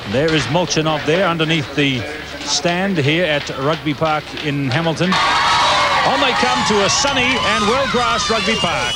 There is Molchanov there underneath the stand here at Rugby Park in Hamilton. On they come to a sunny and well-grassed Rugby Park.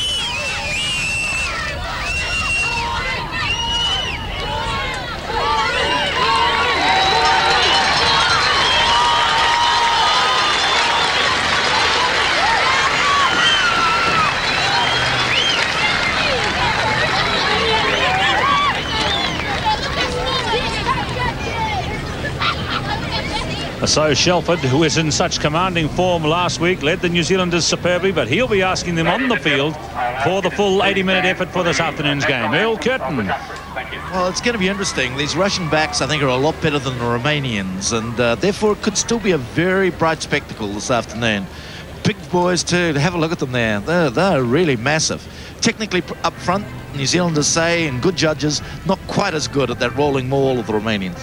So Shelford, who was in such commanding form last week, led the New Zealanders superbly, but he'll be asking them on the field for the full 80-minute effort for this afternoon's game. Earl Curtin. Well, it's going to be interesting. These Russian backs, I think, are a lot better than the Romanians, and therefore it could still be a very bright spectacle this afternoon. Big boys, too. Have a look at them there. They're really massive. Technically up front, New Zealanders say, and good judges, not quite as good at that rolling maul of the Romanians.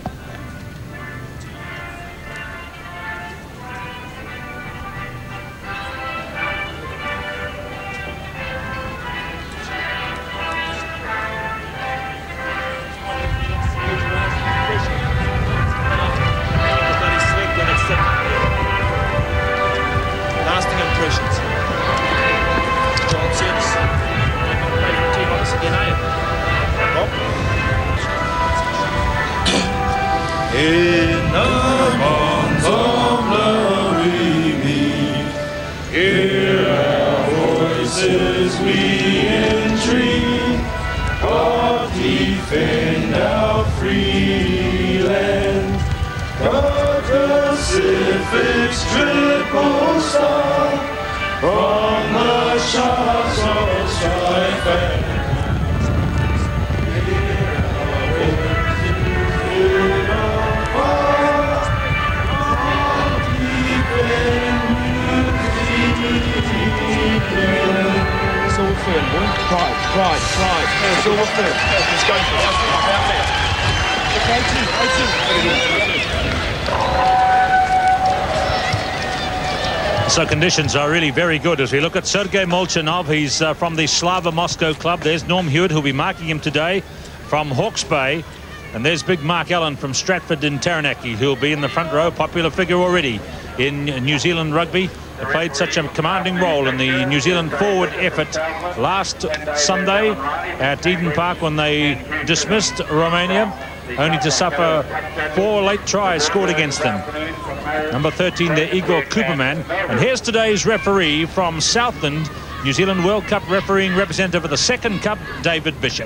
So conditions are really very good as we look at Sergei Molchanov. He's from the Slava Moscow club. There's Norm Hewitt, who'll be marking him today from Hawke's Bay. And there's big Mark Allen from Stratford in Taranaki, who'll be in the front row, popular figure already in New Zealand rugby. They played such a commanding role in the New Zealand forward effort last Sunday at Eden Park when they dismissed Romania, only to suffer 4 late tries scored against them. Number 13 there, Igor Kuperman. And here's today's referee from Southland, New Zealand World Cup refereeing representative of the second cup, David Bishop.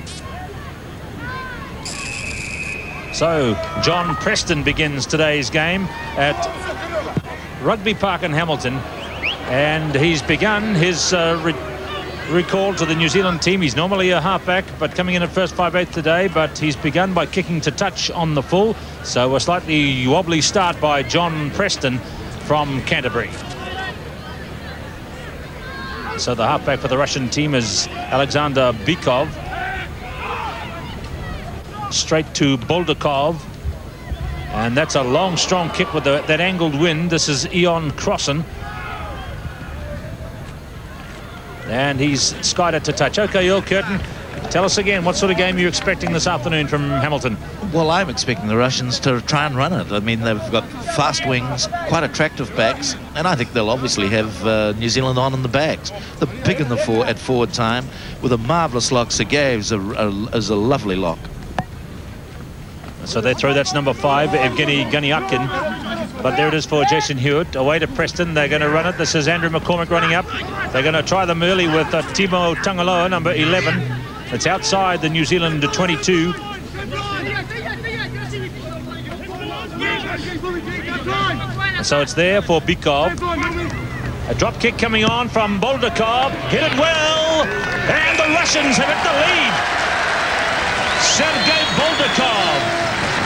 So John Preston begins today's game at Rugby Park in Hamilton, and he's begun his recall to the New Zealand team. He's normally a halfback, but coming in at first 5/8 today, but he's begun by kicking to touch on the full. So a slightly wobbly start by John Preston from Canterbury. So the halfback for the Russian team is Alexander Bykov. Straight to Boldakov. And that's a long, strong kick with that angled wind. This is Ion Crossan. And he's skied it to touch. Okay, Earl Curtin, tell us again, what sort of game you're expecting this afternoon from Hamilton? Well, I'm expecting the Russians to try and run it. I mean, they've got fast wings, quite attractive backs, and I think they'll obviously have New Zealand on in the backs. The big in the at forward time, with a marvellous lock. Sergei is a lovely lock. So they throw, that's number 5, Evgeny Ganiakin. But there it is for Jason Hewitt. Away to Preston. They're going to run it. This is Andrew McCormick running up. They're going to try them early with Timo Tangaloa, number 11. It's outside the New Zealand 22. So it's there for Bykov. A drop kick coming on from Boldakov. Hit it well. And the Russians have hit the lead. Sergei Boldakov.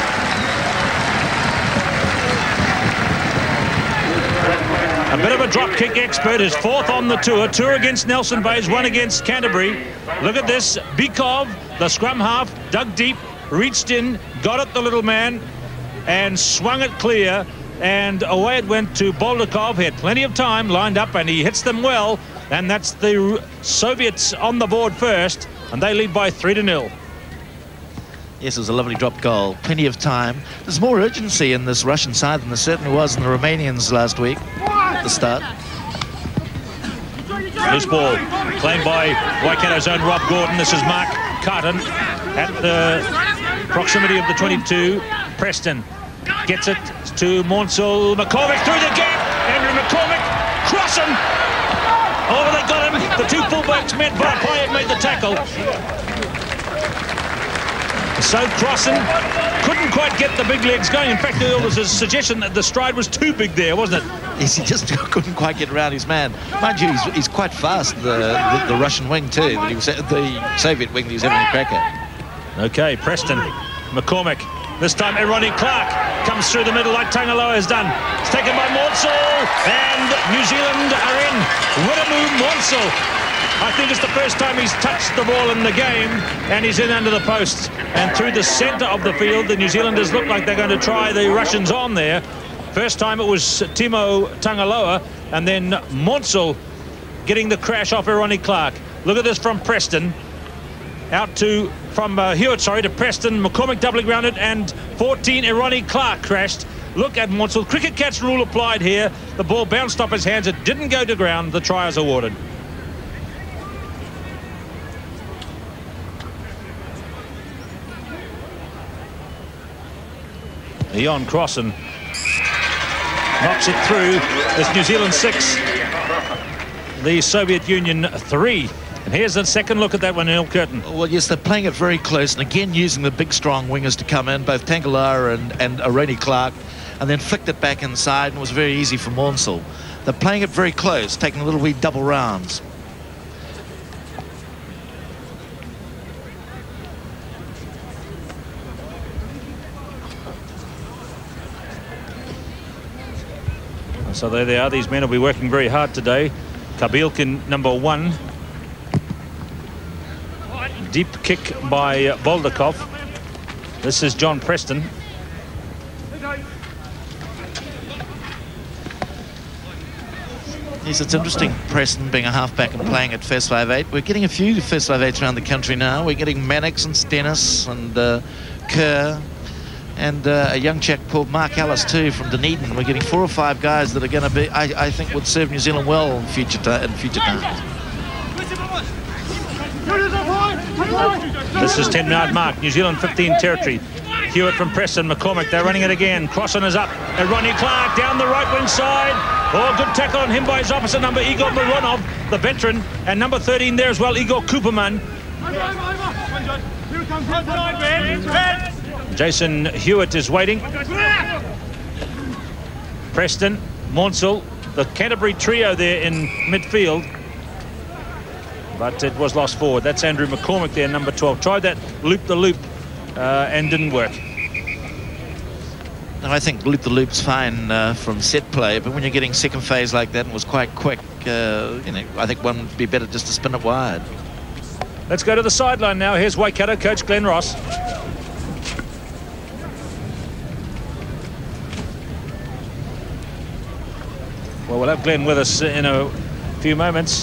A bit of a drop kick expert, his 4th on the tour against Nelson Bays, 1 against Canterbury. Look at this, Bykov, the scrum half, dug deep, reached in, got at the little man, and swung it clear, and away it went to Boldakov. He had plenty of time, lined up, and he hits them well, and that's the Soviets on the board first, and they lead by 3-0. Yes, it was a lovely drop goal. Plenty of time. There's more urgency in this Russian side than there certainly was in the Romanians last week at the start. Loose ball claimed by Waikato's own Rob Gordon. This is Mark Carton at the proximity of the 22. Preston gets it to Monsell. McCormick through the gap. Andrew McCormick crossing. Oh, they got him. The two fullbacks met. Varpai made the tackle. So Crossan couldn't quite get the big legs going. In fact, there was a suggestion that the stride was too big there, wasn't it? Yes, he just couldn't quite get around his man. Mind you, he's quite fast, the Russian wing too, that he was, the Soviet wing that he was having a crack at. Okay, Preston, McCormick. This time, Ronnie Clark comes through the middle like Tangaloa has done. It's taken by Monsell, and New Zealand are in. Wiremu Monsell. I think it's the first time he's touched the ball in the game, and he's in under the posts. And through the centre of the field, the New Zealanders look like they're going to try the Russians on there. First time it was Timo Tangaloa, and then Monsell getting the crash off Ronnie Clark. Look at this from Preston. Out to, from Hewitt, sorry, to Preston. McCormick doubling rounded, and 14, Ronnie Clark crashed. Look at Monsell. Cricket catch rule applied here. The ball bounced off his hands. It didn't go to ground. The try is awarded. Ion Crossan knocks it through. There's New Zealand 6, the Soviet Union 3. And here's the second look at that one, Neil Curtin. Well, yes, they're playing it very close, and again using the big, strong wingers to come in, both Tangaloa and Ronnie Clark, and then flicked it back inside, and it was very easy for Monsell. They're playing it very close, taking little wee double rounds. So there they are. These men will be working very hard today. Kabilkin, number 1. Deep kick by Boldakov. This is John Preston. Yes, it's interesting, Preston being a halfback and playing at first 5'8". We're getting a few first 5'8s around the country now. We're getting Mannix and Stennis and Kerr. And a young chap called Mark Ellis too from Dunedin. We're getting 4 or 5 guys that are going to be, I think, would serve New Zealand well in future times. This is 10-yard mark. New Zealand 15 territory. Hewitt from Preston. McCormick, they're running it again. Crossan is up. And Ronnie Clark down the right wing side. Oh, good tackle on him by his opposite number, Igor Mironov, the veteran. And number 13 there as well, Igor Kuperman. Jason Hewitt is waiting. Preston, Monsell, the Canterbury trio there in midfield. But it was lost forward. That's Andrew McCormick there, number 12. Tried that loop-the-loop and didn't work. No, I think loop-the-loop's fine from set play, but when you're getting second phase like that and was quite quick, you know, I think one would be better just to spin it wide. Let's go to the sideline now. Here's Waikato coach Glenn Ross. Well, we'll have Glenn with us in a few moments.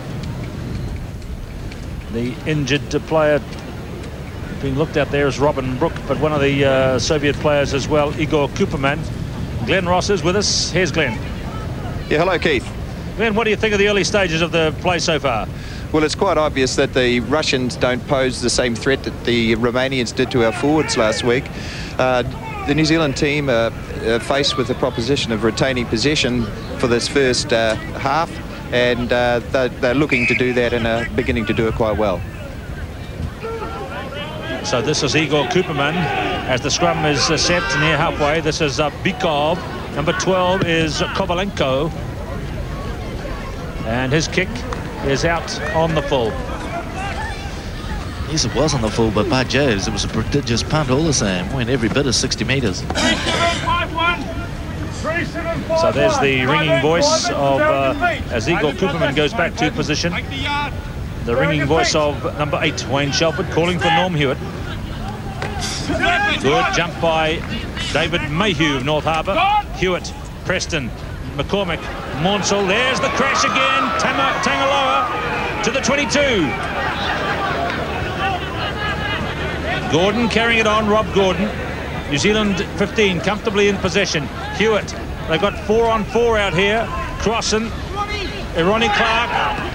The injured player being looked at there is Robin Brook, but one of the Soviet players as well, Igor Kuperman. Glenn Ross is with us. Here's Glenn. Yeah, hello, Keith. Glenn, what do you think of the early stages of the play so far? Well, it's quite obvious that the Russians don't pose the same threat that the Romanians did to our forwards last week. The New Zealand team are faced with the proposition of retaining possession for this first half, and they're looking to do that and are beginning to do it quite well. So this is Igor Kuperman as the scrum is set near halfway. This is Bykov. Number 12 is Kovalenko. And his kick is out on the full. Yes, it was on the full, but by Joves, it was a prodigious punt all the same. Went every bit of 60 metres. So there's the ringing voice of, as Igor Kuperman goes back to position, the ringing voice of number 8, Wayne Shelford, calling for Norm Hewitt. Good jump by David Mayhew of North Harbour. Hewitt, Preston, McCormick, Monsell. There's the crash again. Tangaloa to the 22. Gordon carrying it on, Rob Gordon. New Zealand 15 comfortably in possession. Hewitt, they've got 4-on-4 out here. Crossan, Ronnie Clark.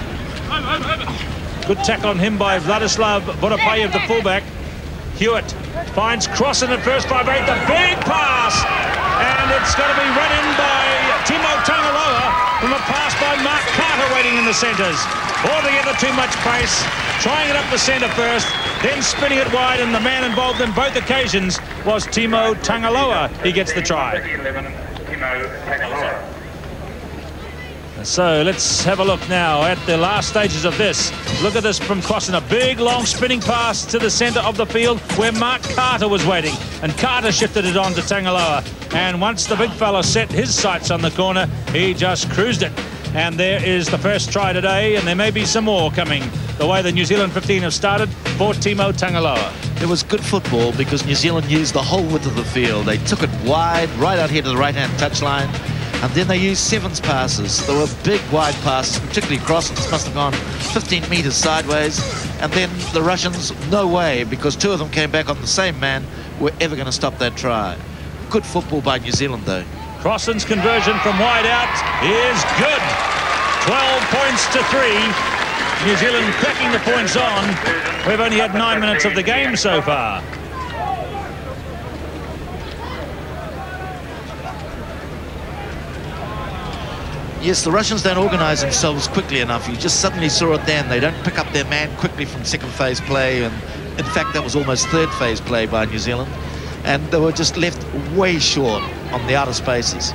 Good tackle on him by Vladislav Vodapayev, the fullback. Hewitt finds Crossan at first 5-8, the big pass, and it's going to be run in by Timo Tangaloa from a pass by Mark Carter waiting in the centres. Altogether too much pace, trying it up the centre first, then spinning it wide, and the man involved in both occasions was Timo Tangaloa. He gets the try. So let's have a look now at the last stages of this. Look at this from Crossan, a big long spinning pass to the centre of the field where Mark Carter was waiting, and Carter shifted it on to Tangaloa, and once the big fella set his sights on the corner, he just cruised it. And there is the first try today, and there may be some more coming the way the New Zealand 15 have started for Timo Tangaloa. It was good football because New Zealand used the whole width of the field. They took it wide, right out here to the right-hand touchline, and then they used sevens passes. There were big wide passes, particularly Crossan's must have gone 15 metres sideways, and then the Russians, no way, because two of them came back on the same man, were ever going to stop that try. Good football by New Zealand, though. Crossan's conversion from wide out is good. 12 points to 3. New Zealand cracking the points on. We've only had 9 minutes of the game so far. Yes, the Russians don't organise themselves quickly enough. You just suddenly saw it then. They don't pick up their man quickly from second phase play, and in fact that was almost third phase play by New Zealand, and they were just left way short on the outer spaces.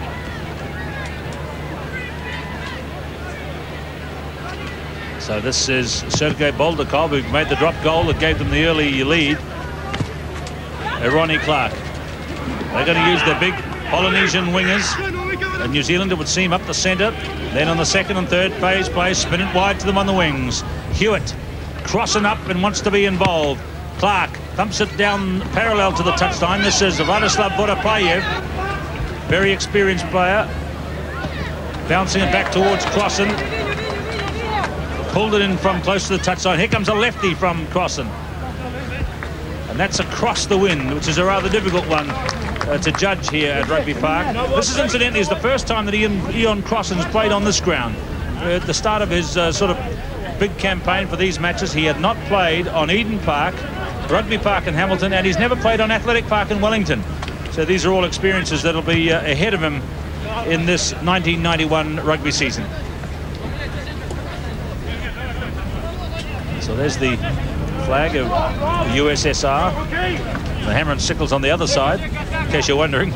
So this is Sergei Boldakov, who made the drop goal that gave them the early lead. Ronnie Clark. They're going to use their big Polynesian wingers. And New Zealand, it would seem, up the centre. Then on the second and third phase play, spin it wide to them on the wings. Hewitt crossing up and wants to be involved. Clark thumps it down parallel to the touchline. This is Vladislav Vodapayev, very experienced player. Bouncing it back towards Crossan. Pulled it in from close to the touchline. Here comes a lefty from Crossan. And that's across the wind, which is a rather difficult one to judge here at Rugby Park. This is incidentally is the first time that Ian Crossan's played on this ground. At the start of his sort of big campaign for these matches, he had not played on Eden Park, Rugby Park in Hamilton, and he's never played on Athletic Park in Wellington. So these are all experiences that'll be ahead of him in this 1991 rugby season. So there's the flag of the USSR. The hammer and sickles on the other side, in case you're wondering.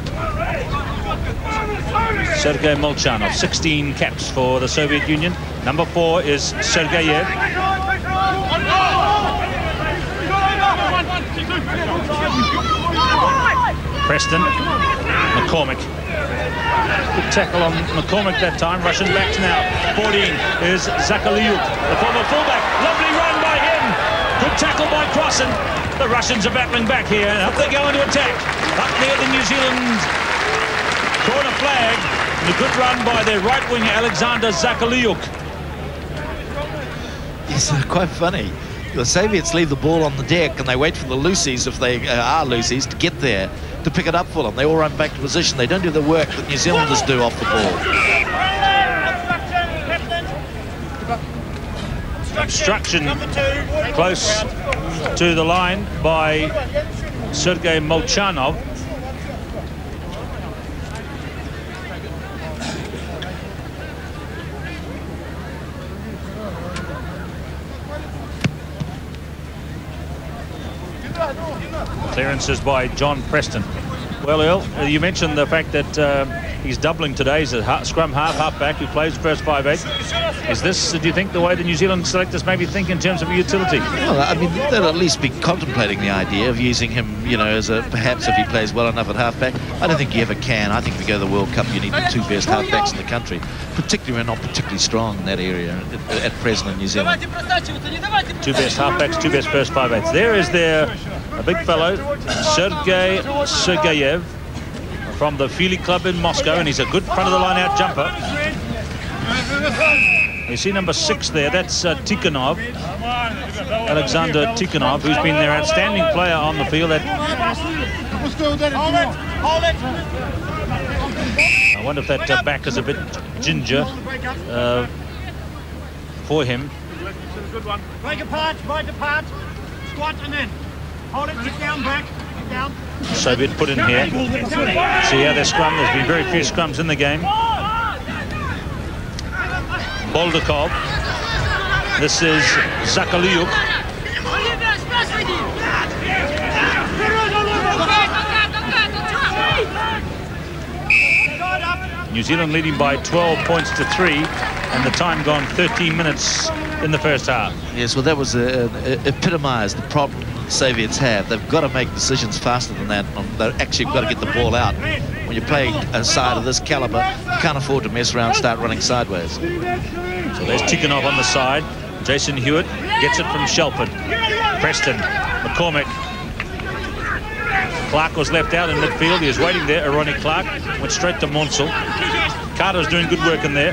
Sergei Molchanov, 16 caps for the Soviet Union. Number 4 is Sergeyev. Preston, McCormick. Good tackle on McCormick that time. Russian backs now. 14 is Zakaliuk, the former fullback. Lovely run by him. Good tackle by Crossan. The Russians are battling back here. Up they go into attack. Up near the New Zealand corner flag. And a good run by their right winger, Alexander Zakaliuk. It's quite funny. The Soviets leave the ball on the deck and they wait for the loosies, if they are loosies, to get there to pick it up for them. They all run back to position. They don't do the work that New Zealanders do off the ball. Obstruction close to the line by Sergei Molchanov. Clearances by John Preston. Well, Earl, you mentioned the fact that he's doubling today. He's a scrum half-back who plays first 5-8. Is this, do you think, the way the New Zealand selectors maybe think in terms of utility? Well, I mean, they'll at least be contemplating the idea of using him, you know, as a, perhaps if he plays well enough at half-back. I don't think he ever can. I think if you go to the World Cup, you need the 2 best half-backs in the country, particularly when not particularly strong in that area at present in New Zealand. 2 best half-backs, 2 best first 5-8s. There is their a big fellow, Sergei Sergeyev, from the Philly Club in Moscow, and he's a good front-of-the-line-out jumper. You see number 6 there, that's Tikhonov, Alexander Tikhonov, who's been their outstanding player on the field. I wonder if that back is a bit ginger for him. Good one. Break apart, squat and then hold it, sit down, back, down. Soviet put in here. See how they scrum. There's been very few scrums in the game. Boldakov. This is Zakaliuk. New Zealand leading by 12 points to 3, and the time gone 13 minutes in the first half. Yes, well, that was epitomised the problem the Soviets have. They've got to make decisions faster than that. They've actually got to get the ball out. When you're playing a side of this calibre, you can't afford to mess around and start running sideways. So there's Tikhonov on the side. Jason Hewitt gets it from Shelford. Preston, McCormick. Clark was left out in midfield. He was waiting there. Ironic Clark went straight to Monsell. Carter's doing good work in there.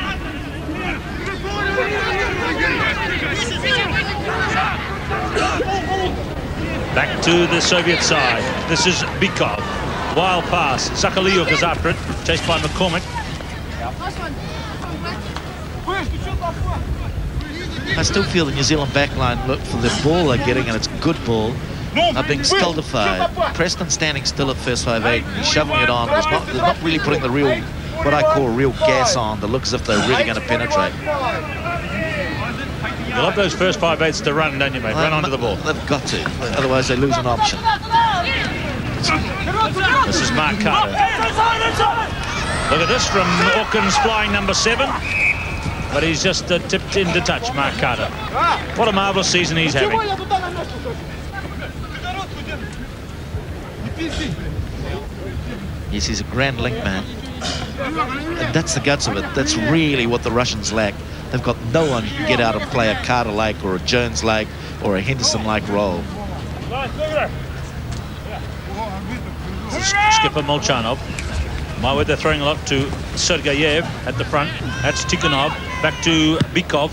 Back to the Soviet side. This is Bykov. Wild pass. Zakaliuk is after it. Chased by McCormick. I still feel the New Zealand backline, look for the ball they're getting, and it's good ball, are being stultified. Preston standing still at first 5'8", he's shoveling it on. They're not really putting the real, what I call real gas on, that looks as if they're really going to penetrate. You love those first 5'8s to run, don't you, mate? Run onto the ball. They've got to, otherwise they lose an option. This is Mark Carter. Look at this from Auckland's flying number 7. But he's just tipped into touch, Mark Carter. What a marvellous season he's having. Yes, he's a grand link man. And that's the guts of it. That's really what the Russians lack. They've got no one who can get out and play a Carter-like or a Jones-like or a Henderson-like role. Skipper Molchanov. My word, they're throwing a lot to Sergeyev at the front. That's Tikhonov. Back to Bykov.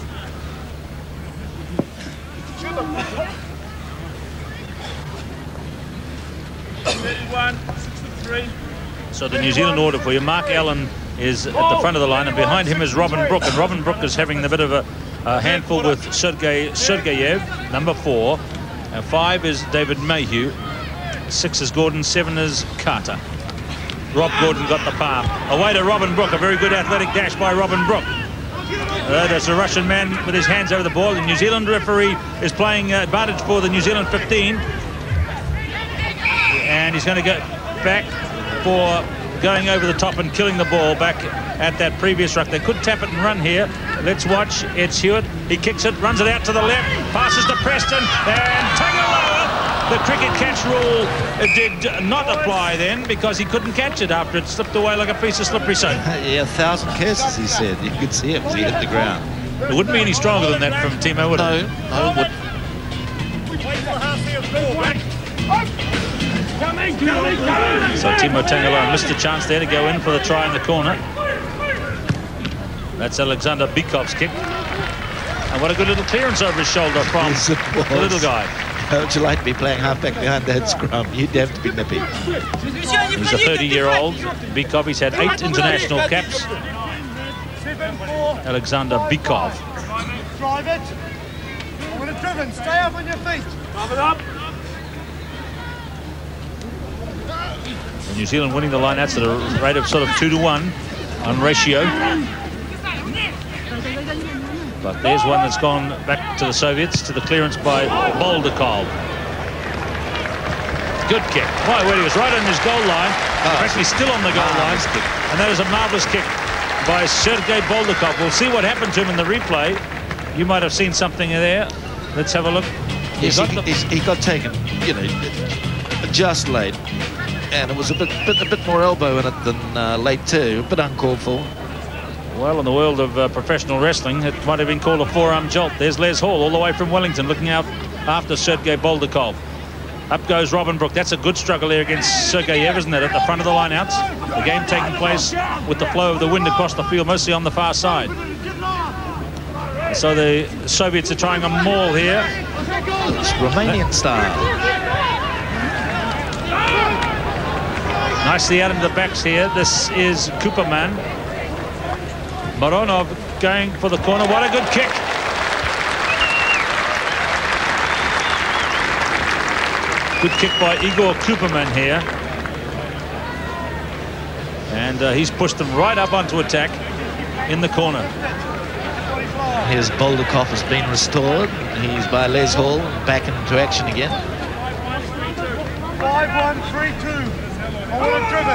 So the New Zealand order for you. Mark Allen is at the front of the line, and behind him is Robin Brook. And Robin Brook is having a bit of a handful with Sergeyev, number 4. 5 is David Mayhew. 6 is Gordon. 7 is Carter. Rob Gordon got the palm. Away to Robin Brook. A very good athletic dash by Robin Brook. There's a Russian man with his hands over the ball. The New Zealand referee is playing advantage for the New Zealand 15. And he's going to go back for going over the top and killing the ball back at that previous ruck. They could tap it and run here. Let's watch. It's Hewitt. He kicks it, runs it out to the left, passes to Preston, and Tangaloa. The cricket catch rule did not apply then because he couldn't catch it after it slipped away like a piece of slippery soap. Yeah, 1,000 curses, he said. You could see him as he hit the ground. It wouldn't be any stronger than that from Timo, would it? No, it wouldn't. So Timo Tangaloa missed a chance there to go in for the try in the corner. That's Alexander Bykov's kick. And what a good little clearance over his shoulder from the little guy. How would you like to be playing halfback behind that scrum? You'd have to be nippy. He's a 30-year-old. Bykov, he's had 8 international caps. Alexander Bykov. Drive it. When it's driven, stay up on your feet. Drive it up. New Zealand winning the lineouts at a rate of sort of 2-to-1 on ratio. But there's one that's gone back to the Soviets, to the clearance by Boldakov. Good kick. Why, well, he was right on his goal line. Actually still on the goal line. And that is a marvellous kick by Sergei Boldakov. We'll see what happened to him in the replay. You might have seen something there. Let's have a look. Yes, he got taken, you know, just late. And it was a bit more elbow in it than late too. A bit uncalled for. Well, in the world of professional wrestling, it might have been called a forearm jolt. There's Les Hall all the way from Wellington looking out after Sergei Boldakov. Up goes Robin Brook. That's a good struggle there against Sergeyev, isn't it, at the front of the lineouts? The game taking place with the flow of the wind across the field, mostly on the far side. So the Soviets are trying a maul here. It's Romanian style. Nicely out into the backs here. This is Kuperman. Mironov going for the corner. What a good kick. Good kick by Igor Kuperman here. And he's pushed them right up onto attack in the corner. Here's Boldakov has been restored. He's by Les Hall, back into action again. 5-1-3-2. Forward driven.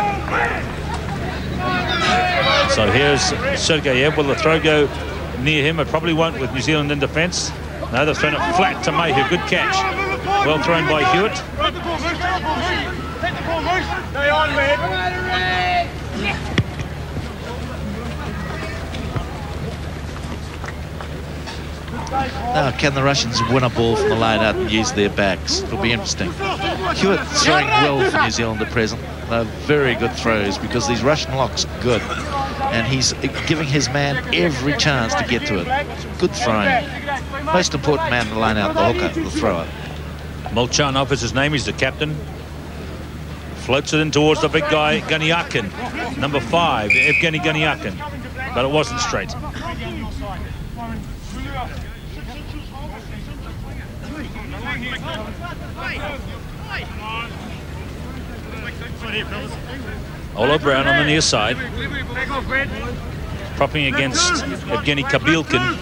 So here's Sergeyev. Will the throw go near him? It probably won't with New Zealand in defence. No, they've thrown it flat to Mayhew. Good catch. Well thrown by Hewitt. Stay on, Red. Now, can the Russians win a ball from the line out and use their backs? It'll be interesting. Hewitt throwing well for New Zealand at present. They're very good throws because these Russian locks are good. And he's giving his man every chance to get to it. Good throwing. Most important man in the line out, the hooker, the thrower. Molchanov is his name. He's the captain. Floats it in towards the big guy, Ganiakin. Number 5, Evgeny Ganiakin. But it wasn't straight. Olo Brown on the near side. Propping against Evgeny Kabilkin.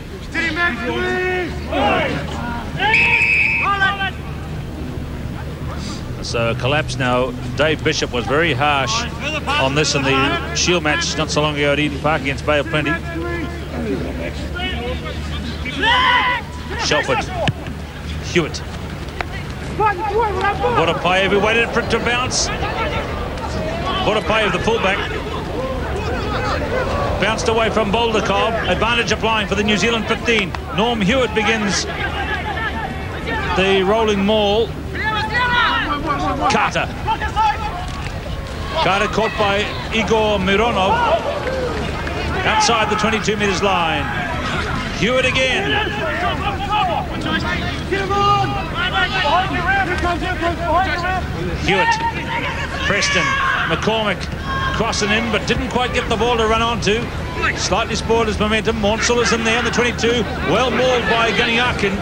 So a collapse now. Dave Bishop was very harsh on this in the Shield match not so long ago at Eden Park against Bay of Plenty. Shelford. Hewitt. Vodapayev, who waited for it to bounce. Vodapayev, the fullback. Bounced away from Boldakov. Advantage applying for the New Zealand 15. Norm Hewitt begins the rolling maul. Carter. Carter caught by Igor Mironov. Outside the 22 metres line. Hewitt again. Hewitt. Preston. McCormick crossing in, but didn't quite get the ball to run onto. Slightly spoiled his momentum. Monsell is in there in the 22. Well mauled by Ganiakin.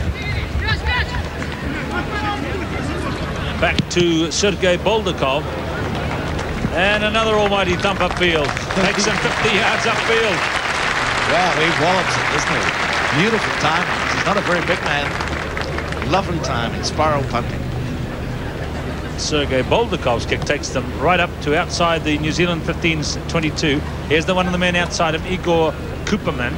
Back to Sergei Boldakov. And another almighty thump upfield. Takes him 50 yards upfield. Wow, he wallops it, doesn't he? Beautiful timing. He's not a very big man. Lovely timing, spiral punting. Sergei Boldakov's kick takes them right up to outside the New Zealand 15's 22. Here's the one of the men outside him, Igor Kuperman.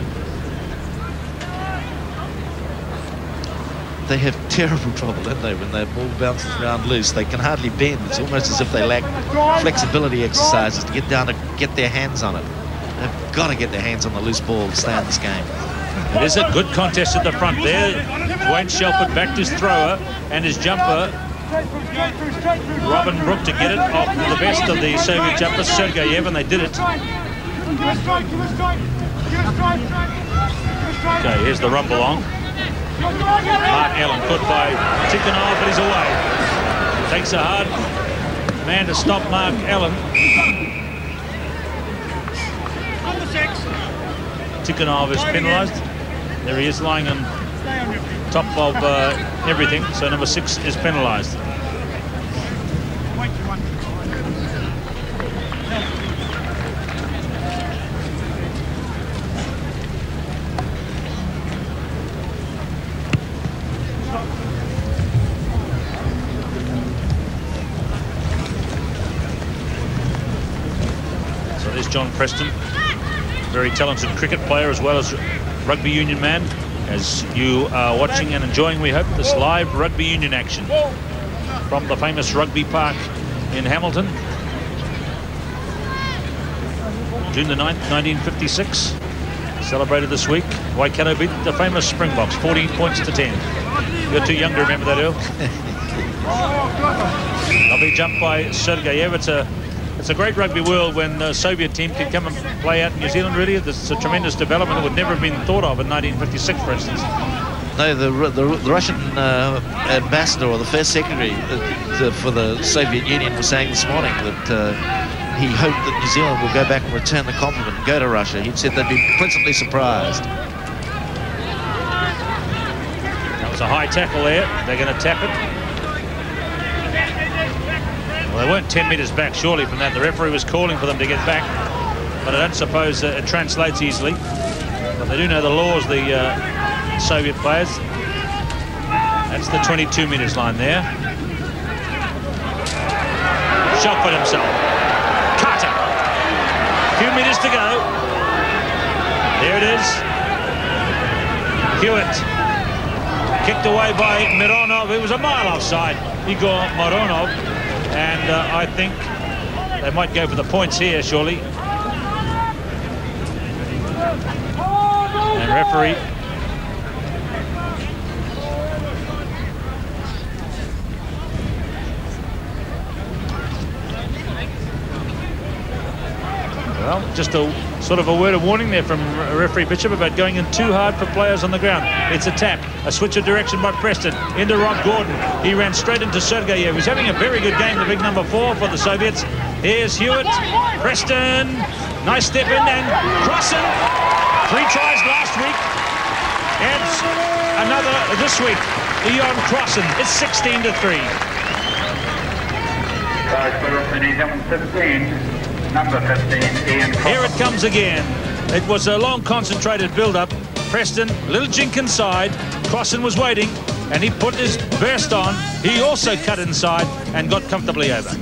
They have terrible trouble, don't they, when their ball bounces around loose. They can hardly bend. It's almost as if they lack flexibility exercises to get down to get their hands on it. They've got to get their hands on the loose ball to stay in this game. It is a good contest at the front there. Wayne Shelford backed his thrower and his jumper. Robin Brook to get it off the best of the Soviet jumpers, Sergeyev, and they did it. Okay, here's the rumble on. Mark Allen put by Tikhonov, but he's away. Takes a hard man to stop Mark Allen. Tikhonov is penalised. There he is lying on top of everything, so number 6 is penalised. So there's John Preston, very talented cricket player as well as rugby union man. As you are watching and enjoying, we hope, this live rugby union action from the famous rugby park in Hamilton. June the 9th, 1956. Celebrated this week. Waikato beat the famous Springboks, 14 points to 10. You're too young to remember that, Earl. Lovely jump by Sergeyev. It's a It's a great rugby world when the Soviet team can come and play out in New Zealand, really. It's a tremendous development that would never have been thought of in 1956, for instance. No, the Russian ambassador or the first secretary for the Soviet Union was saying this morning that he hoped that New Zealand will go back and return the compliment and go to Russia. He'd said they'd be pleasantly surprised. That was a high tackle there. They're going to tap it. Well, they weren't 10 metres back, surely, from that. The referee was calling for them to get back, but I don't suppose it translates easily. But they do know the laws, the Soviet players. That's the 22 metres line there. Shot himself. Carter. A few metres to go. There it is. Hewitt. Kicked away by Mironov. It was a mile offside. Igor Mironov. And I think they might go for the points here, surely. And referee. Well, just a sort of a word of warning there from referee Bishop about going in too hard for players on the ground. It's a tap, a switch of direction by Preston into Rob Gordon. He ran straight into Sergeyev. He's having a very good game, the big number 4 for the Soviets. Here's Hewitt, Preston, nice step in, and Crossan, 3 tries last week, adds another this week. Ion Crossan, it's 16-3. Number 15, Ian Crossan. Here it comes again. It was a long, concentrated build-up. Preston, little jink inside. Crossan was waiting, and he put his burst on. He also cut inside and got comfortably over.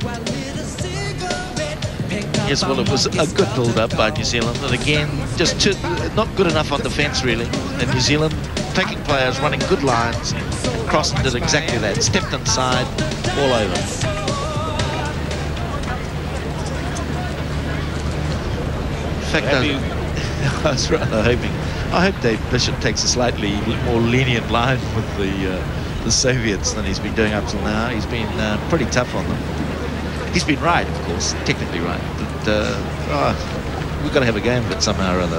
Yes, well, it was a good build-up by New Zealand, and again, just not good enough on defence, really. And New Zealand taking players, running good lines. Crossan did exactly that. Stepped inside, all over. In fact, I was rather hoping. I hope Dave Bishop takes a slightly more lenient line with the Soviets than he's been doing up till now. He's been pretty tough on them. He's been right, of course, technically right, but we've got to have a game of it somehow or other.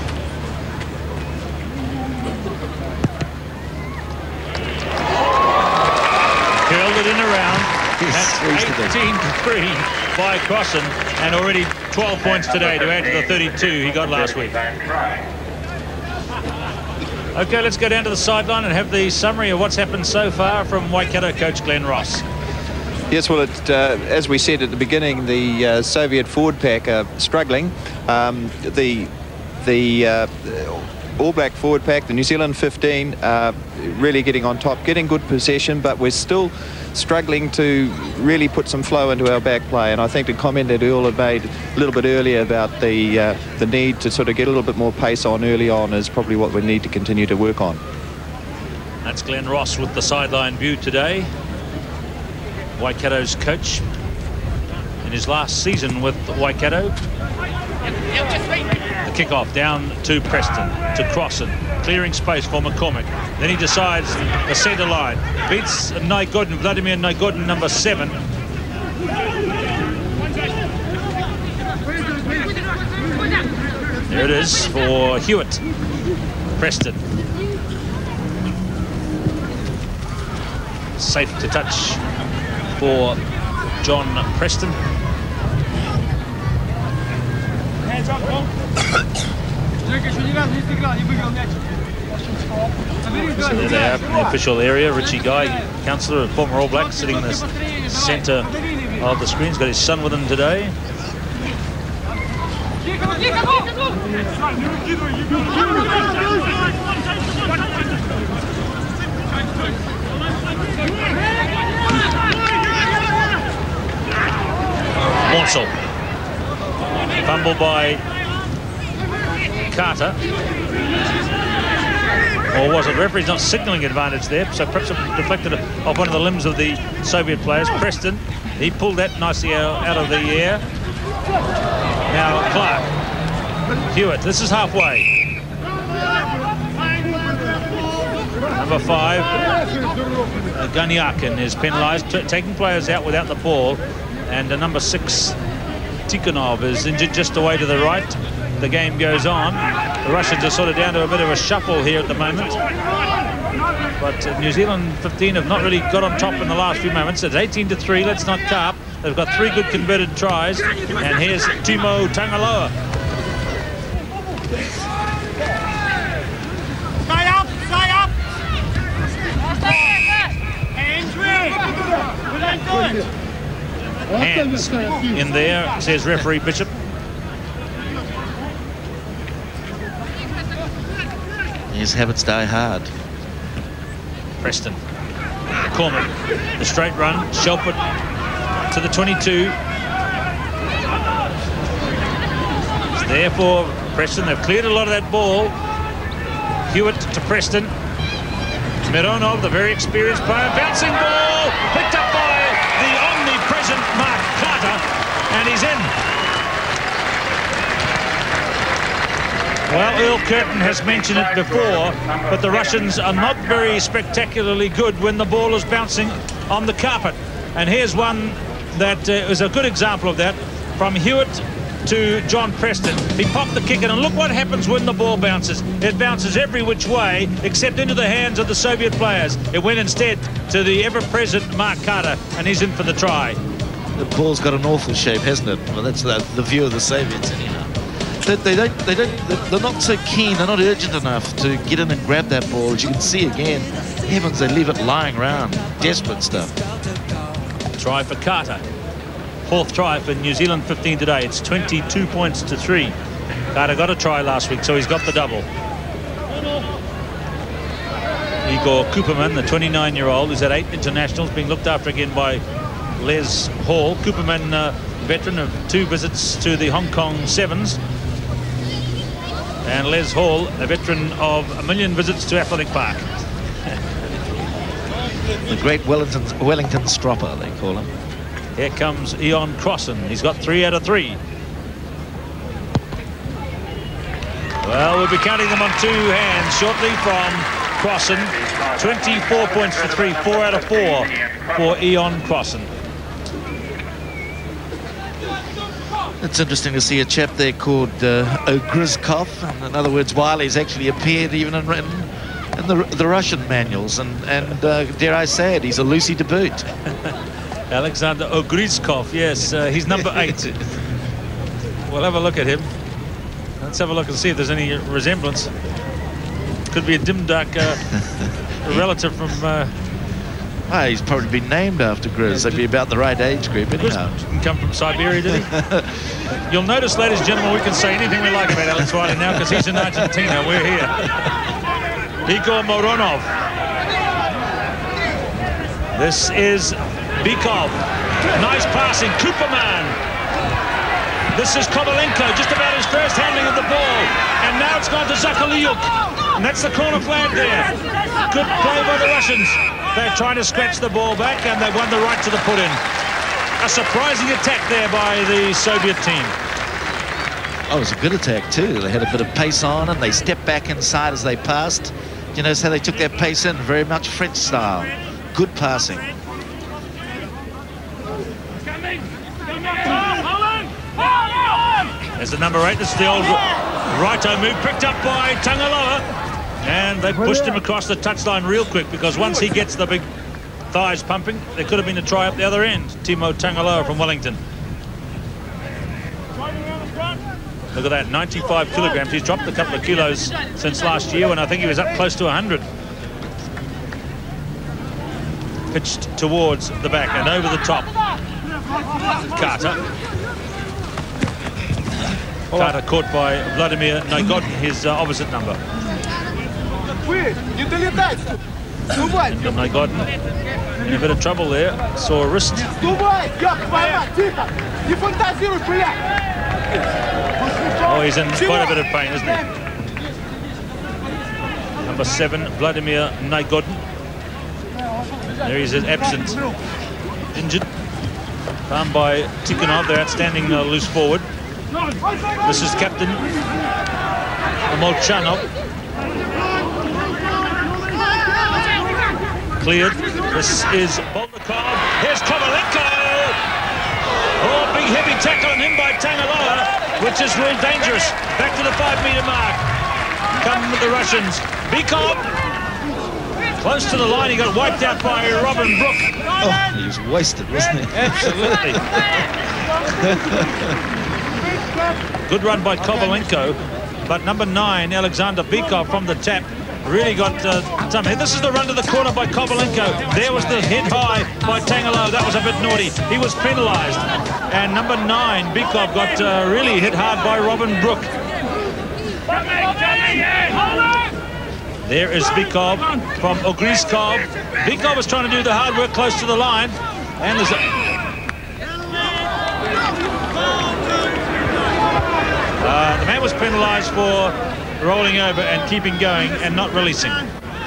Curled it in around. Yes, That's 18-3 by Crossan, and already 12 points today to add to the 32 he got last week. Okay, let's go down to the sideline and have the summary of what's happened so far from Waikato coach Glenn Ross. Yes, well, as we said at the beginning, the Soviet forward pack are struggling. The All Black forward pack, the New Zealand 15, really getting on top, getting good possession, but we're still struggling to really put some flow into our back play. And I think the comment that Earl had made a little bit earlier about the need to sort of get a little bit more pace on early on is probably what we need to continue to work on. That's Glenn Ross with the sideline view today. Waikato's coach in his last season with Waikato. The kickoff down to Preston, to Crossan, clearing space for McCormick. Then he decides the centre line, beats Nagodin, Vladimir Nagodin, number 7. There it is for Hewitt. Preston. Safe to touch for John Preston. Hands up, Paul. So there they are in the official area. Richie Guy, councillor, former All Black, sitting in the centre of the screen. He's got his son with him today. Morsel. Fumble by Carter. Or was it? The referee's not signalling advantage there, so perhaps it deflected off one of the limbs of the Soviet players. Preston, he pulled that nicely out of the air. Now Clark. Hewitt, this is halfway. Number 5, Ganiakin is penalised, taking players out without the ball. And the number 6, Tikhonov, is injured just away to the right. The game goes on. The Russians are sort of down to a bit of a shuffle here at the moment. But New Zealand 15 have not really got on top in the last few moments. It's 18-3. Let's not carp. They've got 3 good converted tries. And here's Timo Tangaloa. Stay up! Stay up! Hands ready! We don't do it! Hands in there, says referee Bishop. His habits die hard. Preston. Cormac, the straight run. Shelford to the 22. It's there for Preston. They've cleared a lot of that ball. Hewitt to Preston. Mironov, the very experienced player. Bouncing ball. Picked up by the omnipresent Mark Carter. And he's in. Well, Earl Curtin has mentioned it before, but the Russians are not very spectacularly good when the ball is bouncing on the carpet. And here's one that is a good example of that. From Hewitt to John Preston. He popped the kick in, and look what happens when the ball bounces. It bounces every which way, except into the hands of the Soviet players. It went instead to the ever-present Mark Carter, and he's in for the try. The ball's got an awful shape, hasn't it? Well, that's the view of the Soviets, anyhow. They're not so keen, they're not urgent enough to get in and grab that ball. As you can see again, heavens, they leave it lying around. Desperate stuff. Try for Carter. 4th try for New Zealand 15 today. It's 22 points to 3. Carter got a try last week, so he's got the double. Igor Cooperman, the 29-year-old, who's had 8 internationals, being looked after again by Les Hall. Cooperman, veteran of 2 visits to the Hong Kong Sevens. And Les Hall, a veteran of 1 million visits to Athletic Park. The great Wellington Stropper, they call him. Here comes Ion Crossan. He's got 3 out of 3. Well, we'll be counting them on 2 hands shortly from Crossan. 24 points to 3, 4 out of 4 for Ion Crossan. It's interesting to see a chap there called Ogrizkov. In other words, Wiley's actually appeared even in the Russian manuals, and dare I say it, he's a Lucy to boot. Alexander Ogrizkov, yes, he's number 8. We'll have a look at him. Let's have a look and see if there's any resemblance. Could be a dim dark relative from... Well, he's probably been named after Grizz. They'd be about the right age group anyhow. Didn't come from Siberia, did he? You'll notice, ladies and gentlemen, we can say anything we like about Alex Wiley now because he's in Argentina. We're here. Igor Moronov. This is Bykov. Nice passing. Cooperman. This is Kovalenko, just about his first handling of the ball. And now it's gone to Zakaliuk. And that's the corner flag there. Good play by the Russians. They're trying to scratch the ball back, and they've won the right to the put-in. A surprising attack there by the Soviet team. Oh, it was a good attack, too. They had a bit of pace on, and they stepped back inside as they passed. You notice how they took that pace in? Very much French style. Good passing. There's the number 8. This is the old righto move, picked up by Tangaloa. And they pushed him across the touchline real quick, because once he gets the big thighs pumping, there could have been a try up the other end. Timo Tangaloa from Wellington. Look at that, 95 kilograms. He's dropped a couple of kilos since last year when I think he was up close to 100. Pitched towards the back and over the top. Carter. Carter caught by Vladimir Nagodin, his opposite number. And Nagodin in a bit of trouble there. Saw a wrist. Oh, he's in quite a bit of pain, isn't he? Number 7, Vladimir Nagodin. There he is, absent. Injured. Found by Tikhonov, their outstanding loose forward. This is Captain Molchanov. Cleared. This is Bolnikov. Here's Kovalenko. heavy tackle on him by Tangaloa, which is real dangerous. Back to the 5-metre mark. Come with the Russians. Bykov, close to the line. He got wiped out by Robin Brook. Oh, he was wasted, wasn't he? Absolutely. Good run by Kovalenko, but number 9, Alexander Bykov from the tap, really got some hit. This is the run to the corner by Kovalenko. There was the head high by Tangaloa. That was a bit naughty. He was penalised. And number 9, Bykov, got really hit hard by Robin Brook. There is Bykov from Ogriskov. Bykov is trying to do the hard work close to the line. And there's the man was penalised for rolling over and keeping going and not releasing. 1,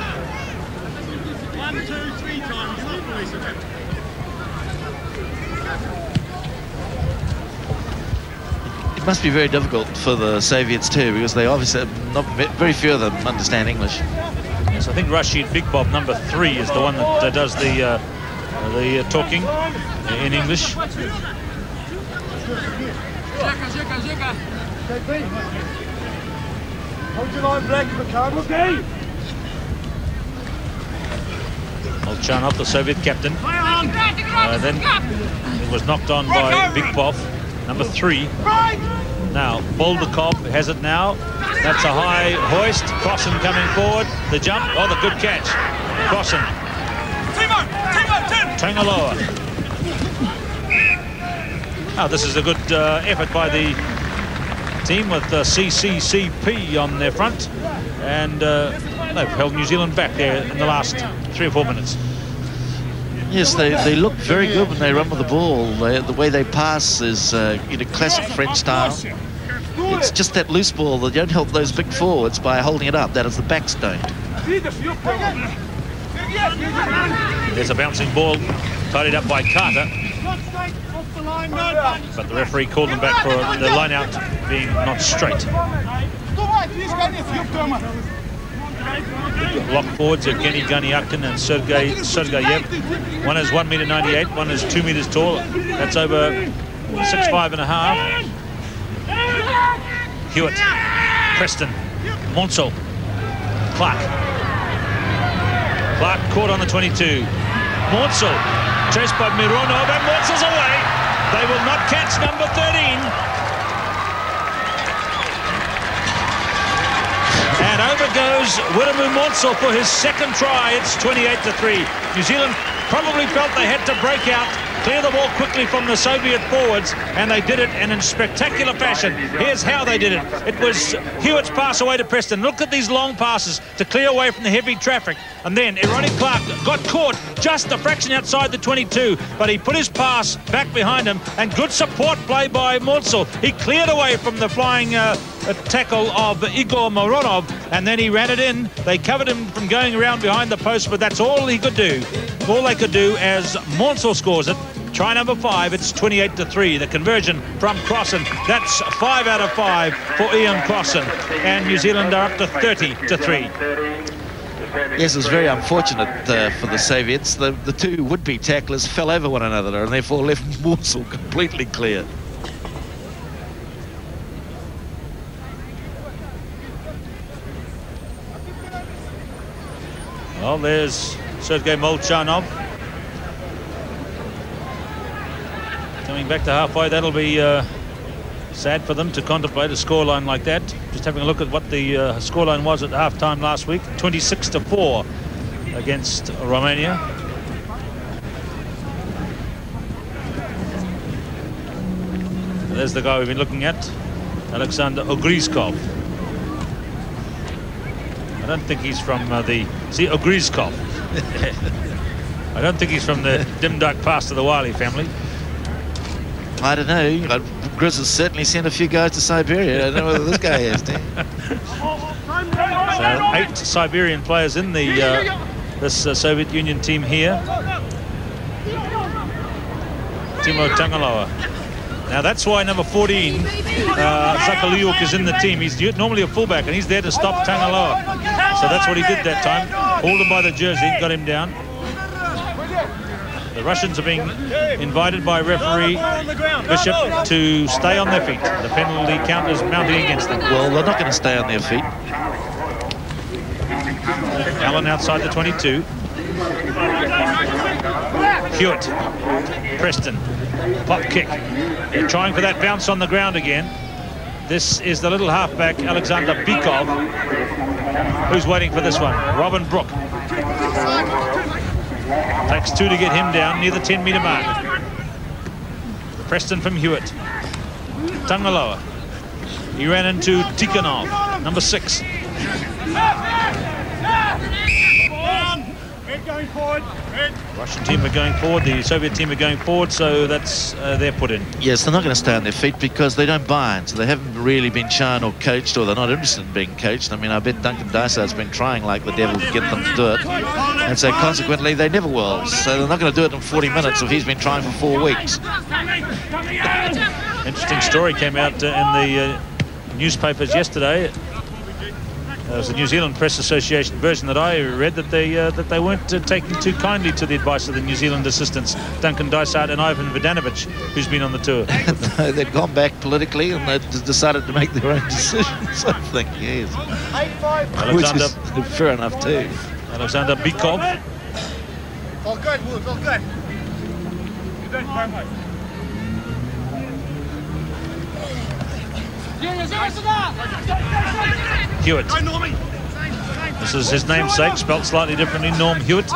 2, 3 times. You're not releasing it. It must be very difficult for the Soviets too, because they obviously very few of them understand English. Yes, I think Rashid Bykov, number 3, is the one that does the talking in English. Hold your line, Black. Okay. Molchanov, the Soviet captain. Then it was knocked on by Bykov, number 3. Now, Boldakov has it now. That's a high hoist. Crossan coming forward. The jump. Oh, the good catch. Crossan. Tangaloa. Oh, this is a good effort by the team with CCCP on their front. And they've held New Zealand back there in the last 3 or 4 minutes. Yes, they look very good when they run with the ball. The way they pass is classic French style. It's just that loose ball that don't help those big forwards by holding it up. That is, the backs don't. There's a bouncing ball tidied up by Carter. But the referee called them back for the line out being not straight. Lock forwards Evgeny Ganiakin and Sergei Sergeyev. One is 1.98 m, one is 2 meters tall. That's over 6'5½". Hewitt, Preston, Monsell, Clark caught on the 22. Monsell chased by Mironov, and Monsell's away. They will not catch number 13. And over goes Wiremu Monsell for his second try. It's 28-3. New Zealand probably felt they had to break out, clear the ball quickly from the Soviet forwards, and they did it, and in spectacular fashion. Here's how they did it. It was Hewitt's pass away to Preston. Look at these long passes to clear away from the heavy traffic. And then Ronnie Clark got caught just a fraction outside the 22, but he put his pass back behind him, and good support play by Monsell. He cleared away from the flying tackle of Igor Mironov, and then he ran it in. They covered him from going around behind the post, but that's all he could do. All they could do as Monsell scores it. Try number 5, it's 28-3. The conversion from Crossan, that's 5 out of 5 for Ian Crossan. And New Zealand are up to 30-3. Yes, it was very unfortunate for the Soviets. The two would-be tacklers fell over one another and therefore left Monsell completely clear. Well, there's Sergei Molchanov. Coming back to halfway, that'll be sad for them to contemplate a scoreline like that. Just having a look at what the scoreline was at halftime last week, 26-4 against Romania. There's the guy we've been looking at, Alexander Ogriskov. I don't think he's from Ogriskov. I don't think he's from the Dimdak Pass to the Wiley family. I don't know. Grizz has certainly sent a few guys to Siberia. I don't know whether this guy has. So 8 Siberian players in the this Soviet Union team here. Timo Tangaloa. Now that's why number 14, Zakaliuk, is in the team. He's normally a fullback, and he's there to stop Tangaloa. So that's what he did that time. Pulled him by the jersey, got him down. The Russians are being invited by referee Bishop to stay on their feet. The penalty count is mounting against them. Well, they're not going to stay on their feet. Allen outside the 22. Hewitt, Preston, pop kick. They're trying for that bounce on the ground again. This is the little halfback, Alexander Bykov, who's waiting for this one. Robin Brook. Takes 2 to get him down near the 10-metre mark. Preston from Hewitt. Tangaloa. He ran into Tikhonov, number 6. Going forward. Russian team are going forward, the Soviet team are going forward, so that's they're put in. Yes, they're not going to stay on their feet because they don't bind, so they haven't really been shown or coached, or they're not interested in being coached. I mean, I bet Duncan Dysart's been trying like the devil to get them to do it, and so consequently they never will. So they're not going to do it in 40 minutes if he's been trying for 4 weeks. Interesting story came out in the newspapers yesterday. There was the New Zealand Press Association version that I read, that they weren't taking too kindly to the advice of the New Zealand assistants, Duncan Dysart and Ivan Vidanovic, who's been on the tour. No, they'd gone back politically and they decided to make their own decisions, I think, yes. Alexander, which is fair enough too. Alexander Bykov. All good, Wolves, all good. You're doing perfect. Hewitt. This is his namesake, spelt slightly differently, Norm Hewitt.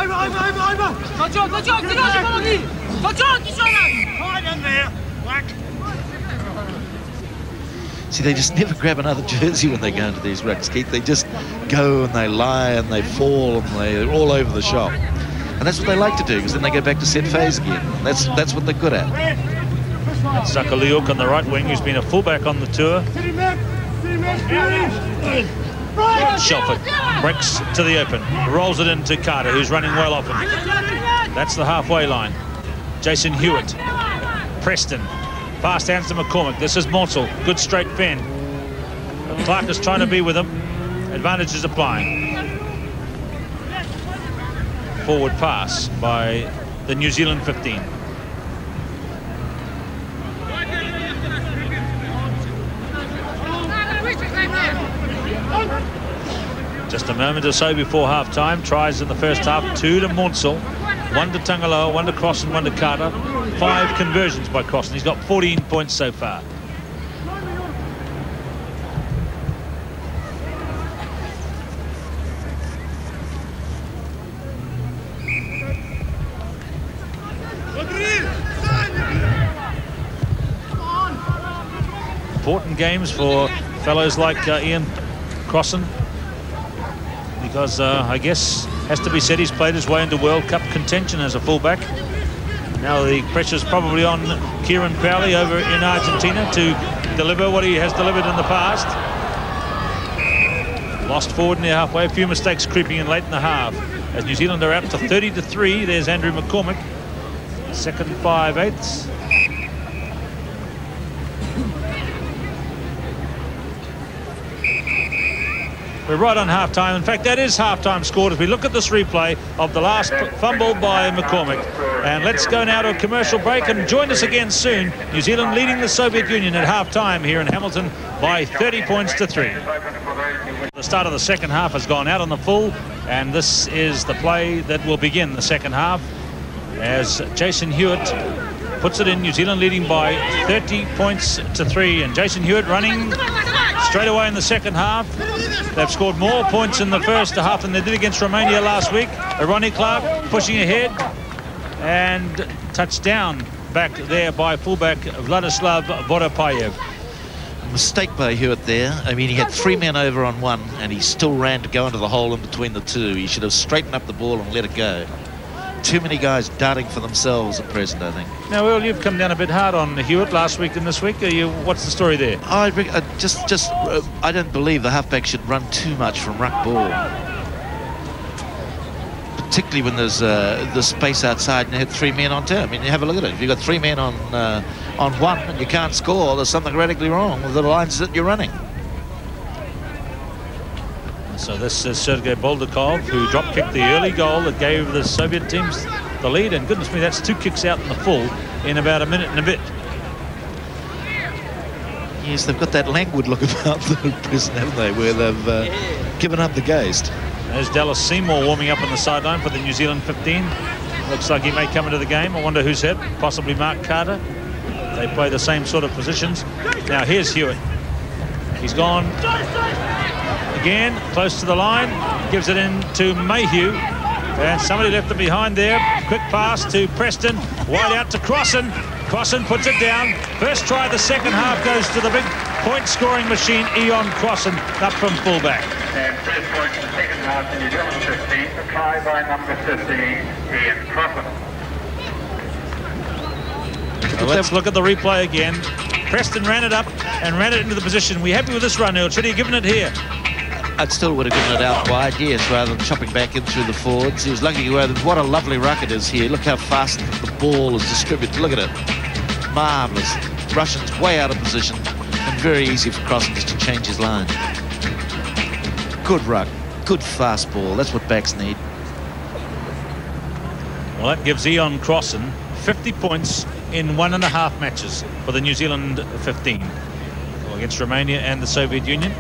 See, they just never grab another jersey when they go into these rucks, Keith. They just go and they lie and they fall and they're all over the shop. And that's what they like to do, because then they go back to set phase again. That's what they're good at. Sakaliuk on the right wing, who's been a fullback on the tour. Shelford breaks to the open, rolls it into Carter, who's running well off him. That's the halfway line. Jason Hewitt, Preston, past hands to McCormick. This is Morsel, good straight fen. Clark is trying to be with him. Advantage is applying. Forward pass by the New Zealand 15. Just a moment or so before half-time. Tries in the first half, 2 to Morsel, 1 to Tangaloa, 1 to Cross and 1 to Carter. 5 conversions by Cross, and he's got 14 points so far. Important games for fellows like Ian Crossan, because I guess has to be said he's played his way into World Cup contention as a fullback. Now the pressure's probably on Kieran Crowley over in Argentina to deliver what he has delivered in the past. Lost forward near halfway, a few mistakes creeping in late in the half. As New Zealand are out to 30-3, there's Andrew McCormick, second 5/8. We're right on half-time. In fact, that is half-time scored as we look at this replay of the last fumble by McCormick. And let's go now to a commercial break and join us again soon. New Zealand leading the Soviet Union at half-time here in Hamilton by 30 points to 3. The start of the second half has gone out on the full, and this is the play that will begin the second half as Jason Hewitt puts it in. New Zealand leading by 30 points to 3, and Jason Hewitt running straight away in the second half. They've scored more points in the first half than they did against Romania last week. Ronnie Clark pushing ahead and touchdown back there by fullback Vladislav Vodopayev. Mistake by Hewitt there. I mean, he had 3 men over on one and he still ran to go into the hole in between the two. He should have straightened up the ball and let it go. Too many guys darting for themselves at present, I think. Now, Earl, you've come down a bit hard on Hewitt last week and this week. What's the story there? I don't believe the halfback should run too much from ruck ball, particularly when there's the space outside and you had 3 men on two. I mean, you have a look at it. If you've got 3 men on one and you can't score, there's something radically wrong with the lines that you're running. So this is Sergei Boldakov, who drop-kicked the early goal that gave the Soviet teams the lead, and goodness me, that's 2 kicks out in the full in about a minute and a bit. Yes, they've got that languid look about them, haven't they, where they've given up the ghost. There's Dallas Seymour warming up on the sideline for the New Zealand 15. Looks like he may come into the game. I wonder who's hit. Possibly Mark Carter. They play the same sort of positions. Now here's Hewitt. He's gone again, close to the line. Gives it in to Mayhew. And somebody left it behind there. Quick pass to Preston. Wide out to Crossan. Crossan puts it down. First try of the second half goes to the big point-scoring machine, Ian Crossan, up from fullback. And first point in the second half to New Zealand 15, a try by number 15, Ian Crossan. So let's look at the replay again. Preston ran it up and ran it into the position. We happy with this run, Earl? Should he have given it here? I'd still would have given it out wide, yes, rather than chopping back in through the forwards. He was lucky to go. What a lovely ruck it is here. Look how fast the ball is distributed. Look at it. Marvellous. Russians way out of position and very easy for Crossan just to change his line. Good ruck. Good fast ball. That's what backs need. Well, that gives Ian Crossan 50 points in 1.5 matches for the New Zealand 15 against Romania and the Soviet Union.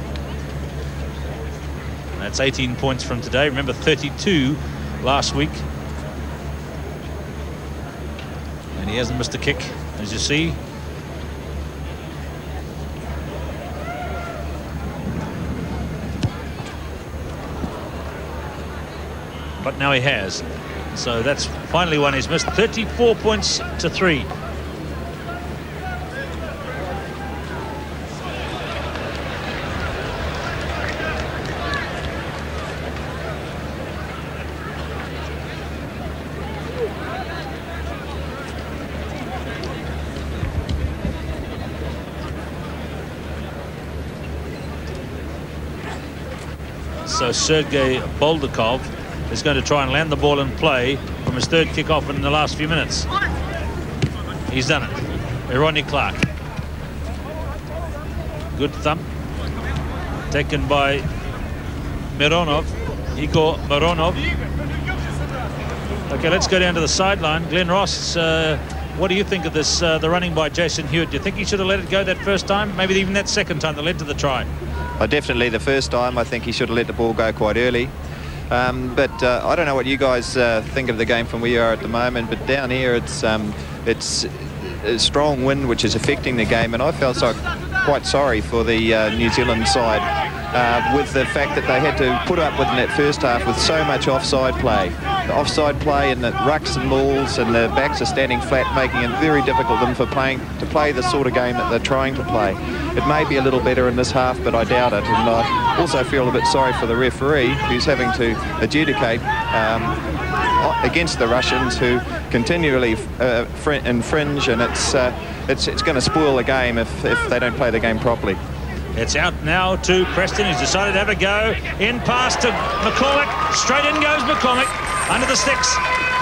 That's 18 points from today. Remember, 32 last week. And he hasn't missed a kick, as you see. But now he has. So that's finally one he's missed. 34 points to 3. So Sergei Boldakov is going to try and land the ball in play from his third kick-off in the last few minutes. He's done it. Ronnie Clark. Good thump. Taken by Mironov. Igor Mironov. Okay, let's go down to the sideline. Glenn Ross, what do you think of this, the running by Jason Hewitt? Do you think he should have let it go that first time? Maybe even that second time that led to the try? Definitely the first time. I think he should have let the ball go quite early. But I don't know what you guys think of the game from where you are at the moment, but down here it's a strong wind which is affecting the game, and I felt quite sorry for the New Zealand side with the fact that they had to put up with in that first half with so much offside play. The offside play and the rucks and balls, and the backs are standing flat, making it very difficult for to play the sort of game that they're trying to play. It may be a little better in this half, but I doubt it. And I also feel a bit sorry for the referee, who's having to adjudicate against the Russians, who continually infringe, and it's going to spoil the game if they don't play the game properly. It's out now to Preston, who's decided to have a go. In pass to McCormick. Straight in goes McCormick. Under the sticks.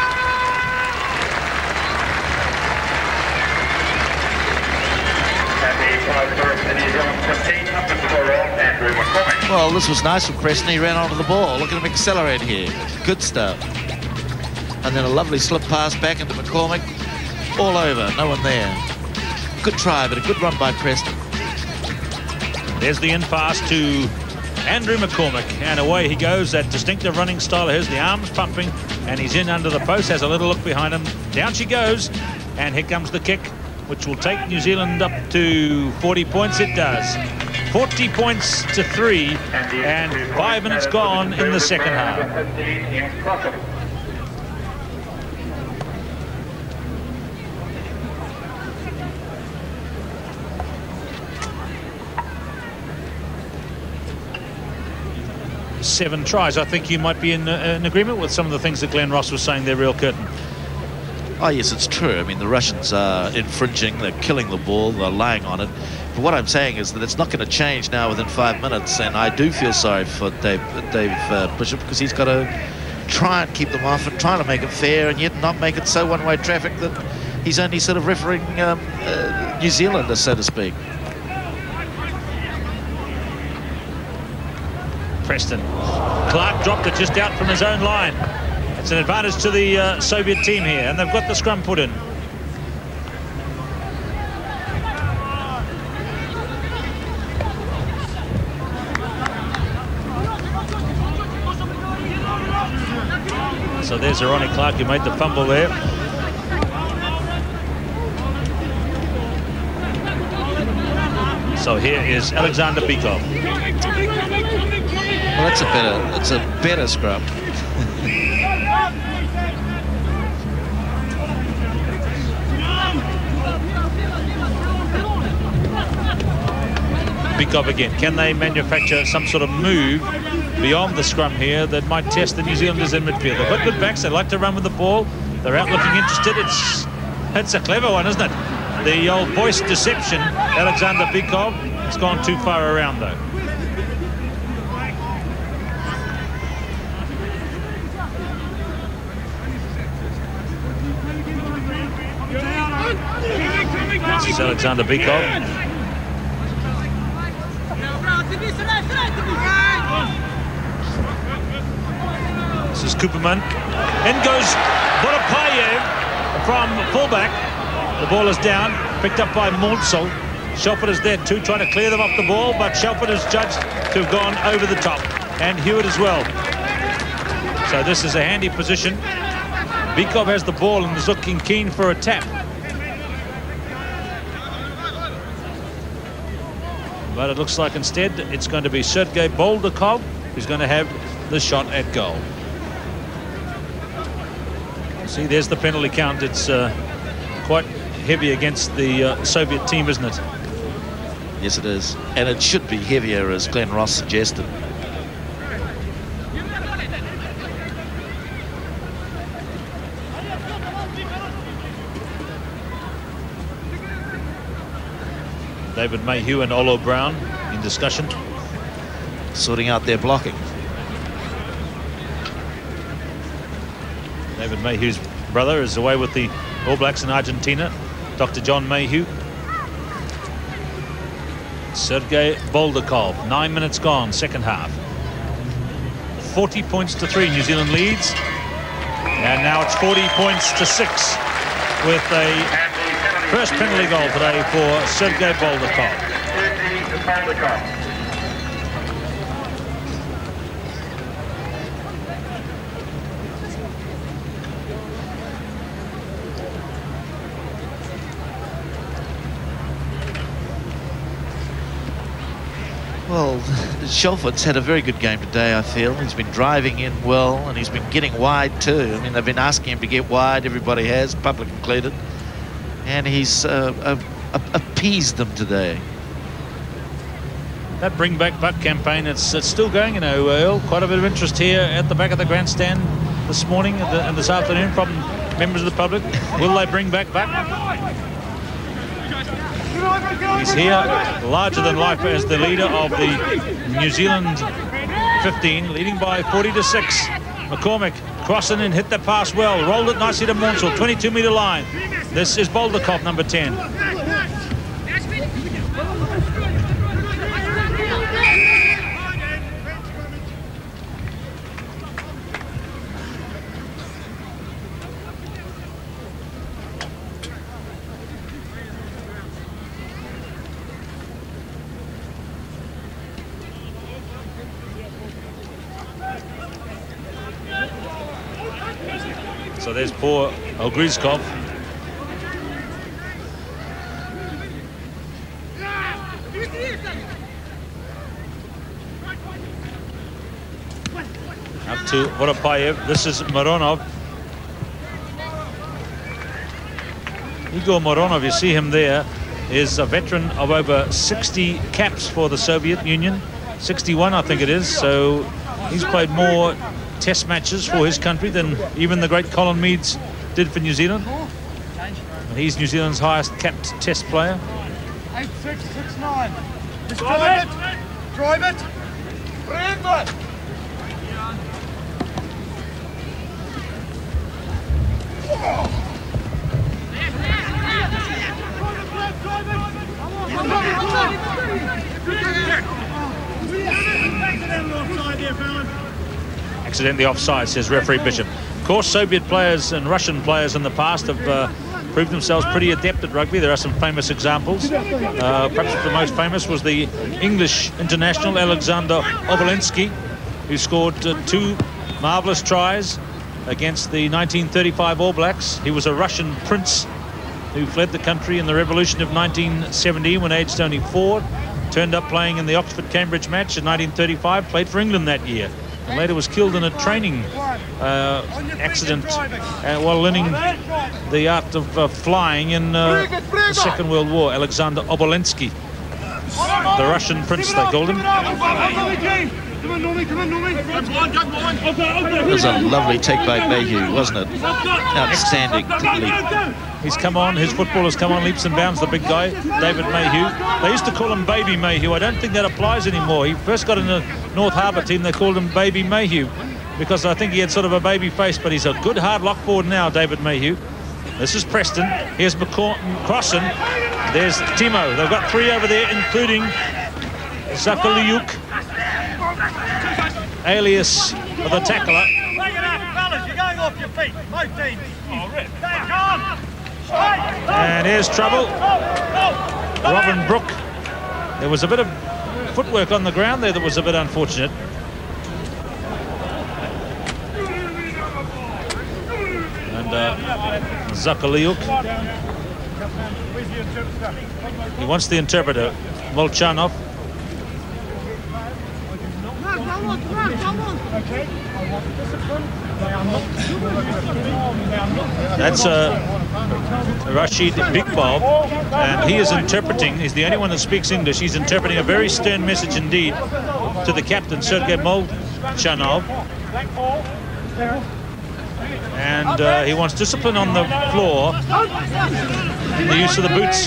Well, this was nice from Preston. He ran onto the ball. Look at him accelerate here. Good stuff. And then a lovely slip pass back into McCormick. All over. No one there. Good try, but a good run by Preston. There's the in pass to Andrew McCormick, and away he goes. That distinctive running style of his, the arms pumping, and he's in under the post, has a little look behind him. Down she goes, and here comes the kick, which will take New Zealand up to 40 points. It does. 40 points to 3, and 5 minutes gone in the second half. Seven tries. I think you might be in agreement with some of the things that Glenn Ross was saying there, Real Curtin. Oh, yes, it's true. I mean, the Russians are infringing. They're killing the ball. They're lying on it. But what I'm saying is that it's not going to change now within 5 minutes. And I do feel sorry for Dave Bishop, because he's got to try and keep them off and try to make it fair, and yet not make it so one-way traffic that he's only sort of refereeing New Zealanders, so to speak. Preston. Clark dropped it just out from his own line. It's an advantage to the Soviet team here, and they've got the scrum put in. So there's Ronnie Clark who made the fumble there. So here is Alexander Bykov. Well, that's a better scrum. Bykov again. Can they manufacture some sort of move beyond the scrum here that might test the New Zealanders in midfield? They've got good backs. They like to run with the ball. They're out looking interested. It's a clever one, isn't it? The old voice deception. Alexander Bykov has gone too far around, though. This is Alexander Bykov. This is Cooperman. In goes Borapayev from fullback. The ball is down, picked up by Monsel. Shelford is there too, trying to clear them off the ball, but Shelford is judged to have gone over the top, and Hewitt as well. So this is a handy position. Bykov has the ball and is looking keen for a tap. But it looks like instead it's going to be Sergei Boldakov who's going to have the shot at goal. See, there's the penalty count. It's quite heavy against the Soviet team, isn't it? Yes, it is. And it should be heavier, as Glenn Ross suggested. David Mayhew and Olo Brown in discussion. Sorting out their blocking. David Mayhew's brother is away with the All Blacks in Argentina, Dr. John Mayhew. Sergei Boldakov, 9 minutes gone, second half. 40 points to 3, New Zealand leads. And now it's 40 points to 6 with a first penalty goal today for Sergei Boldakov. Well, Shelford's had a very good game today, I feel. He's been driving in well, and he's been getting wide too. I mean, they've been asking him to get wide, everybody has, public included. And he's appeased them today. That Bring Back Buck campaign, it's still going, you know, Earl. Quite a bit of interest here at the back of the grandstand this morning and this afternoon from members of the public. Will they bring back Buck? He's here, larger than life as the leader of the New Zealand 15, leading by 40 to 6. McCormick crossing and hit the pass well, rolled it nicely to Monsel, 22-metre line. This is Boldakov, number 10. So there's poor Ogrizkov. Up to Vorapayev. This is Mironov. Igor Mironov, you see him there, is a veteran of over 60 caps for the Soviet Union. 61, I think it is. So he's played more test matches for his country than even the great Colin Meads did for New Zealand. And he's New Zealand's highest capped test player. 8669. Just drive it. Drive it. Bring it. Accidentally offside, says referee Bishop. Of course, Soviet players and Russian players in the past have proved themselves pretty adept at rugby. There are some famous examples. Perhaps the most famous was the English international Alexander Obolensky, who scored 2 marvellous tries against the 1935 All Blacks. He was a Russian prince who fled the country in the revolution of 1917 when aged only 4. Turned up playing in the Oxford-Cambridge match in 1935, played for England that year, and later was killed in a training accident while learning the art of flying in the Second World War. Alexander Obolensky, the Russian prince, they called him. It was a lovely take by Mayhew, wasn't it? Outstanding leap. He's come on, his football has come on leaps and bounds, the big guy, David Mayhew. They used to call him Baby Mayhew. I don't think that applies anymore. He first got in the North Harbour team, they called him Baby Mayhew, because I think he had sort of a baby face, but he's a good hard lock forward now, David Mayhew. This is Preston. Here's Crossan. There's Timo. They've got 3 over there, including Zakaliuk, alias the tackler. Fellas, you're going off your feet. Both teams. And here's trouble. Robin Brooke. There was a bit of footwork on the ground there that was a bit unfortunate. And Zakaliuk. He wants the interpreter, Molchanov. That's Rashid Bigbob, and he is interpreting. He's the only one that speaks English. He's interpreting a very stern message indeed to the captain, Sergei Molchanov. And he wants discipline on the floor in the use of the boots.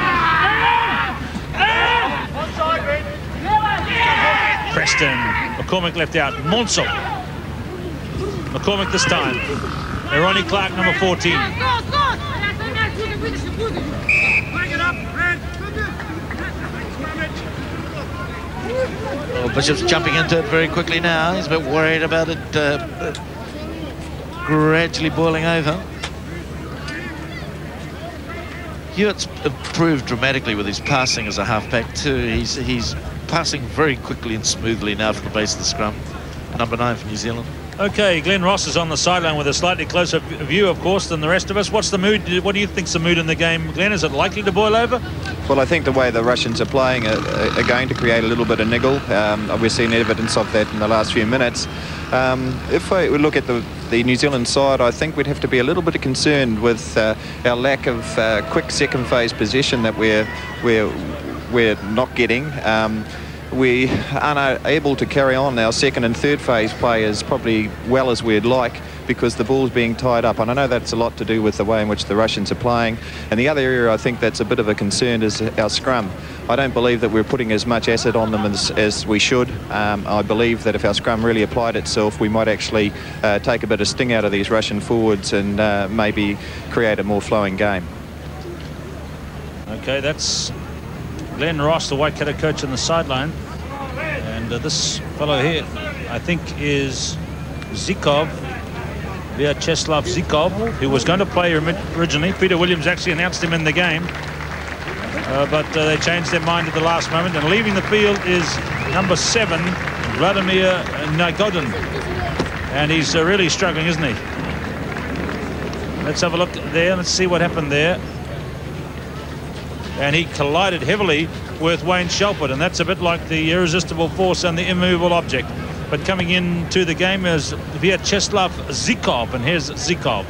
Preston. McCormick left out. Monsell. McCormick this time. Ronnie Clark, number 14. Well, Bishop's jumping into it very quickly now. He's a bit worried about it gradually boiling over. Hewitt's improved dramatically with his passing as a halfback too. He's passing very quickly and smoothly now from the base of the scrum. Number 9 for New Zealand. Okay, Glenn Ross is on the sideline with a slightly closer view, of course, than the rest of us. What's the mood? What do you think's the mood in the game, Glenn? Is it likely to boil over? Well, I think the way the Russians are playing are going to create a little bit of niggle. We've seen evidence of that in the last few minutes. If we look at the New Zealand side, I think we'd have to be a little bit concerned with our lack of quick second phase possession that we're not getting. We aren't able to carry on our second and third phase play as probably well as we'd like because the ball's being tied up. And I know that's a lot to do with the way in which the Russians are playing. And the other area I think that's a bit of a concern is our scrum. I don't believe that we're putting as much acid on them as we should. I believe that if our scrum really applied itself, we might actually take a bit of sting out of these Russian forwards and maybe create a more flowing game. Okay, that's Glenn Ross, the Waikato coach, on the sideline. And this fellow here, I think, is Zikov, Vyacheslav Zikov, who was going to play originally. Peter Williams actually announced him in the game. But they changed their mind at the last moment. And leaving the field is number 7, Vladimir Nagodin. And he's really struggling, isn't he? Let's have a look there. Let's see what happened there. And he collided heavily with Wayne Shelford, and that's a bit like the irresistible force and the immovable object. But coming into the game is Vyacheslav Zikov, and here's Zikov.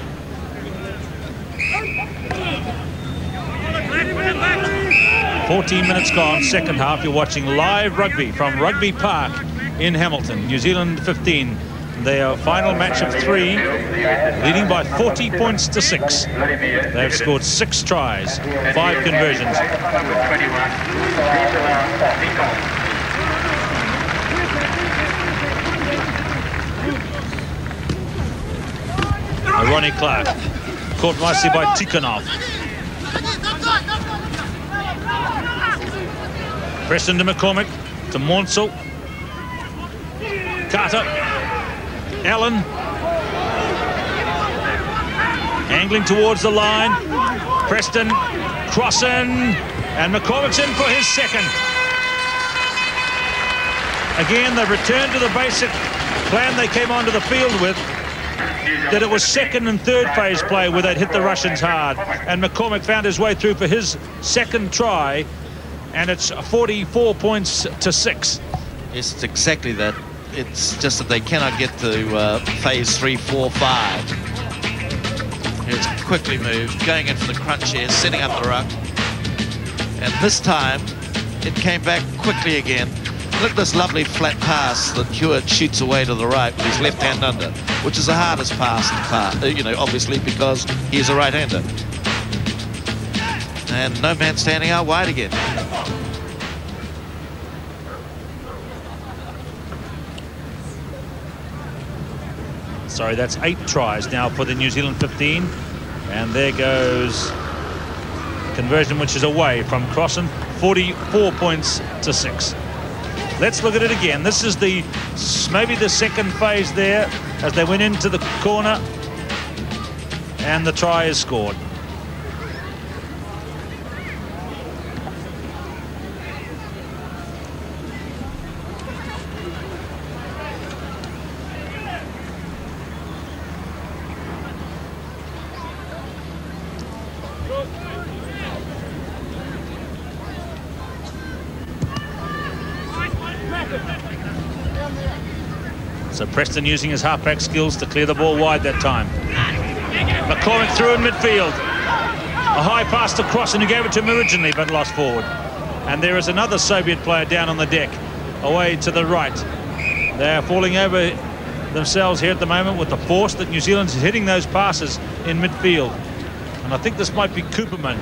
"14 minutes gone, second half. You're watching live rugby from Rugby Park in Hamilton. New Zealand 15. Their final match of 3, leading by 40 points to 6. They've scored 6 tries, 5 conversions. Ronnie Clark, caught nicely by Tikhonov. Preston to McCormick, to Monsell. Carter. Allen. Angling towards the line. Preston crossing, and McCormick's in for his second. Again, they've returned to the basic plan they came onto the field with, that it was second and third phase play where they'd hit the Russians hard, and McCormick found his way through for his second try, and it's 44 points to 6. Yes, it's exactly that. It's just that they cannot get to phase 3, 4, 5. It's quickly moved, going in for the crunch here, setting up the ruck. And this time, it came back quickly again. Look at this lovely flat pass that Hewitt shoots away to the right with his left hand under, which is the hardest pass, you know, obviously because he's a right-hander. And no man standing out wide again. Sorry, that's 8 tries now for the New Zealand 15. And there goes conversion, which is away from Crossan, 44 points to 6. Let's look at it again. This is maybe the second phase there as they went into the corner, and the try is scored. So Preston using his halfback skills to clear the ball wide that time. McCormick through in midfield. A high pass to Crossan, who gave it to him originally but lost forward. And there is another Soviet player down on the deck, away to the right. They're falling over themselves here at the moment with the force that New Zealand is hitting those passes in midfield. And I think this might be Cooperman.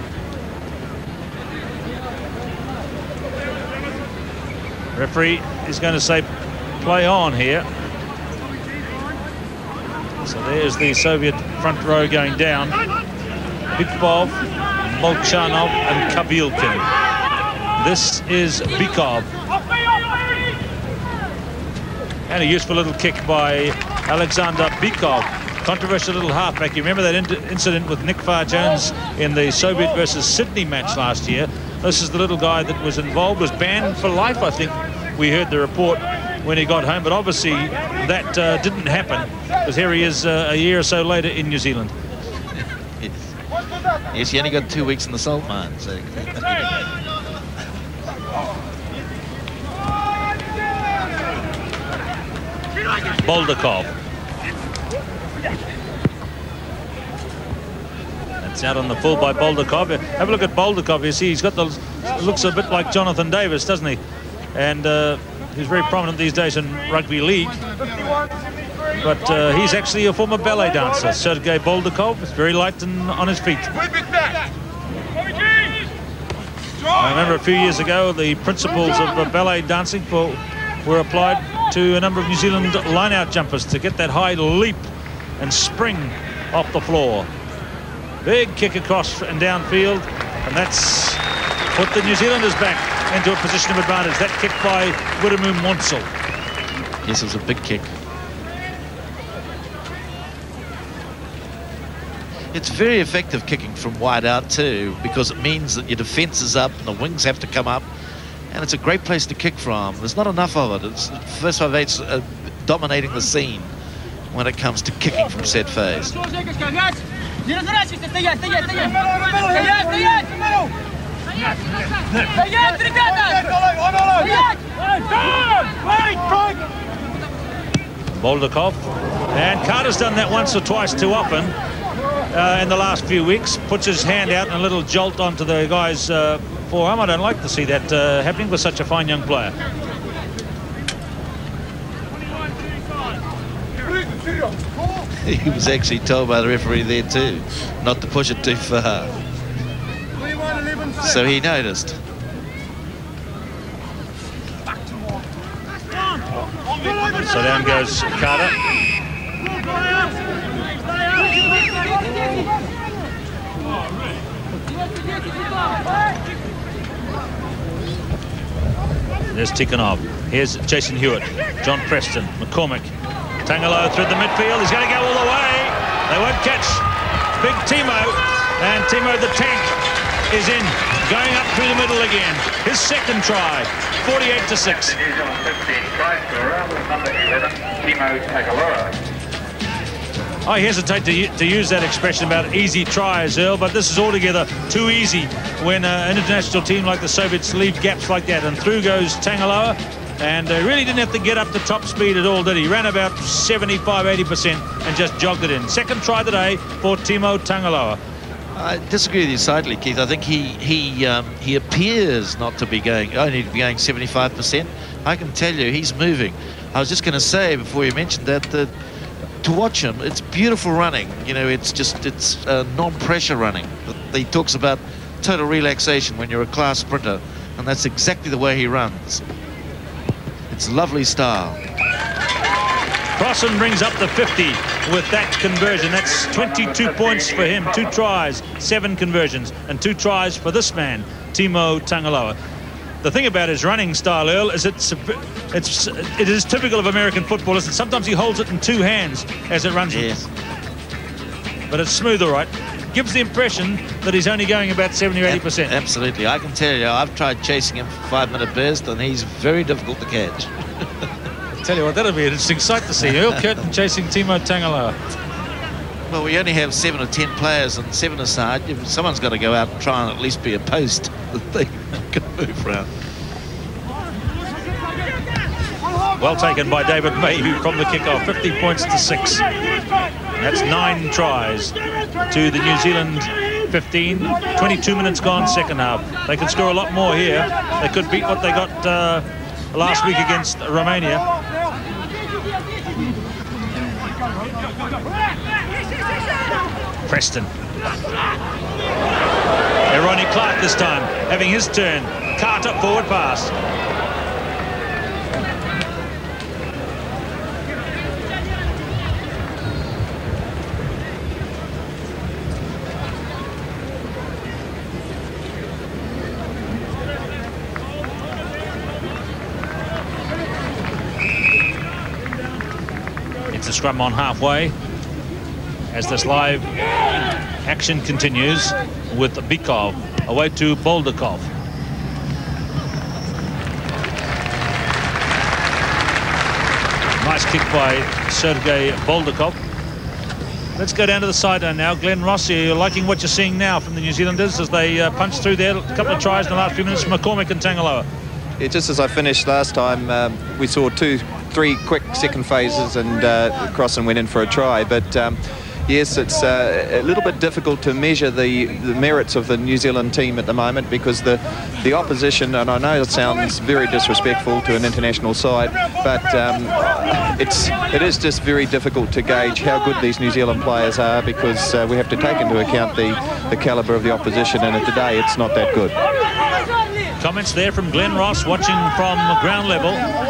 Referee is going to say play on here. So there's the Soviet front row going down. Bikov, Molchanov and Kavilkin. This is Bikov. And a useful little kick by Alexander Bikov. Controversial little halfback. You remember that incident with Nick Farr-Jones in the Soviet versus Sydney match last year. This is the little guy that was involved, was banned for life, I think. We heard the report when he got home, but obviously that didn't happen, because here he is a year or so later in New Zealand. Yes, he only got 2 weeks in the salt mine. So. Boldakov. That's out on the full by Boldakov. Have a look at Boldakov. You see he's got the, looks a bit like Jonathan Davis, doesn't he? And he's very prominent these days in rugby league. But he's actually a former ballet dancer. Sergei Boldakov is very light and on his feet. I remember a few years ago the principles of ballet dancing were applied to a number of New Zealand line-out jumpers to get that high leap and spring off the floor. Big kick across and downfield, and that's put the New Zealanders back into a position of advantage. That kick by Wiremu Monsel. Yes, it was a big kick. It's very effective kicking from wide out too, because it means that your defence is up and the wings have to come up, and it's a great place to kick from. There's not enough of it. It's first 5/8's dominating the scene when it comes to kicking from set phase. Boldakov, and Carter's done that once or twice too often in the last few weeks. Puts his hand out and a little jolt onto the guy's forearm. I don't like to see that happening with such a fine young player. He was actually told by the referee there too not to push it too far. So he noticed. So down goes Carter. There's Tikhonov. Here's Jason Hewitt, John Preston, McCormick. Tangalo through the midfield. He's going to go all the way. They won't catch Big Timo, and Timo the tank is in, going up through the middle again. His second try, 48-6. New Zealand 15 try scorer with number 11, Timo Tagalora. I hesitate to use that expression about easy tries, Earl, but this is altogether too easy when an international team like the Soviets leave gaps like that. And through goes Tangaloa, and really didn't have to get up to top speed at all, did he? Ran about 75-80% and just jogged it in. Second try today for Timo Tangaloa. I disagree with you slightly, Keith. I think he appears not to be only to be going 75%. I can tell you he's moving. I was just going to say before you mentioned that to watch him, it's beautiful running. You know, it's non-pressure running. He talks about total relaxation when you're a class sprinter, and that's exactly the way he runs. It's lovely style. Crossan brings up the 50 with that conversion. That's 22 points for him. 2 tries, 7 conversions, and 2 tries for this man, Timo Tangaloa. The thing about his running style, Earl, is it is typical of American footballers. And sometimes he holds it in 2 hands as it runs. Yes. But it's smooth, all right. Gives the impression that he's only going about 70 or 80%. Absolutely. I can tell you, I've tried chasing him for 5-minute burst, and he's very difficult to catch. Tell you what, that'll be an interesting sight to see. Earl Curtin chasing Timo Tangaloa. Well, we only have 7 or 10 players and 7 aside. Someone's got to go out and try and at least be a post that they can move around. Well taken by David Mayhew from the kickoff. 50 points to 6. That's 9 tries to the New Zealand 15. 22 minutes gone, second half. They can score a lot more here. They could beat what they got last week against Romania. Preston. Ronnie Clark this time, having his turn. Carter, forward pass. It's a scrum on halfway as this live action continues with Bykov away to Boldakov. Nice kick by Sergei Boldakov. Let's go down to the sideline now. Glenn Ross, are you liking what you're seeing now from the New Zealanders as they punch through there? A couple of tries in the last few minutes from McCormick and Tangaloa. Yeah, just as I finished last time, we saw 2-3 quick second phases, and Crossan went in for a try. But yes, it's a little bit difficult to measure the merits of the New Zealand team at the moment, because the opposition, and I know it sounds very disrespectful to an international side, but it is just very difficult to gauge how good these New Zealand players are, because we have to take into account the calibre of the opposition, and today it's not that good. Comments there from Glenn Ross, watching from ground level.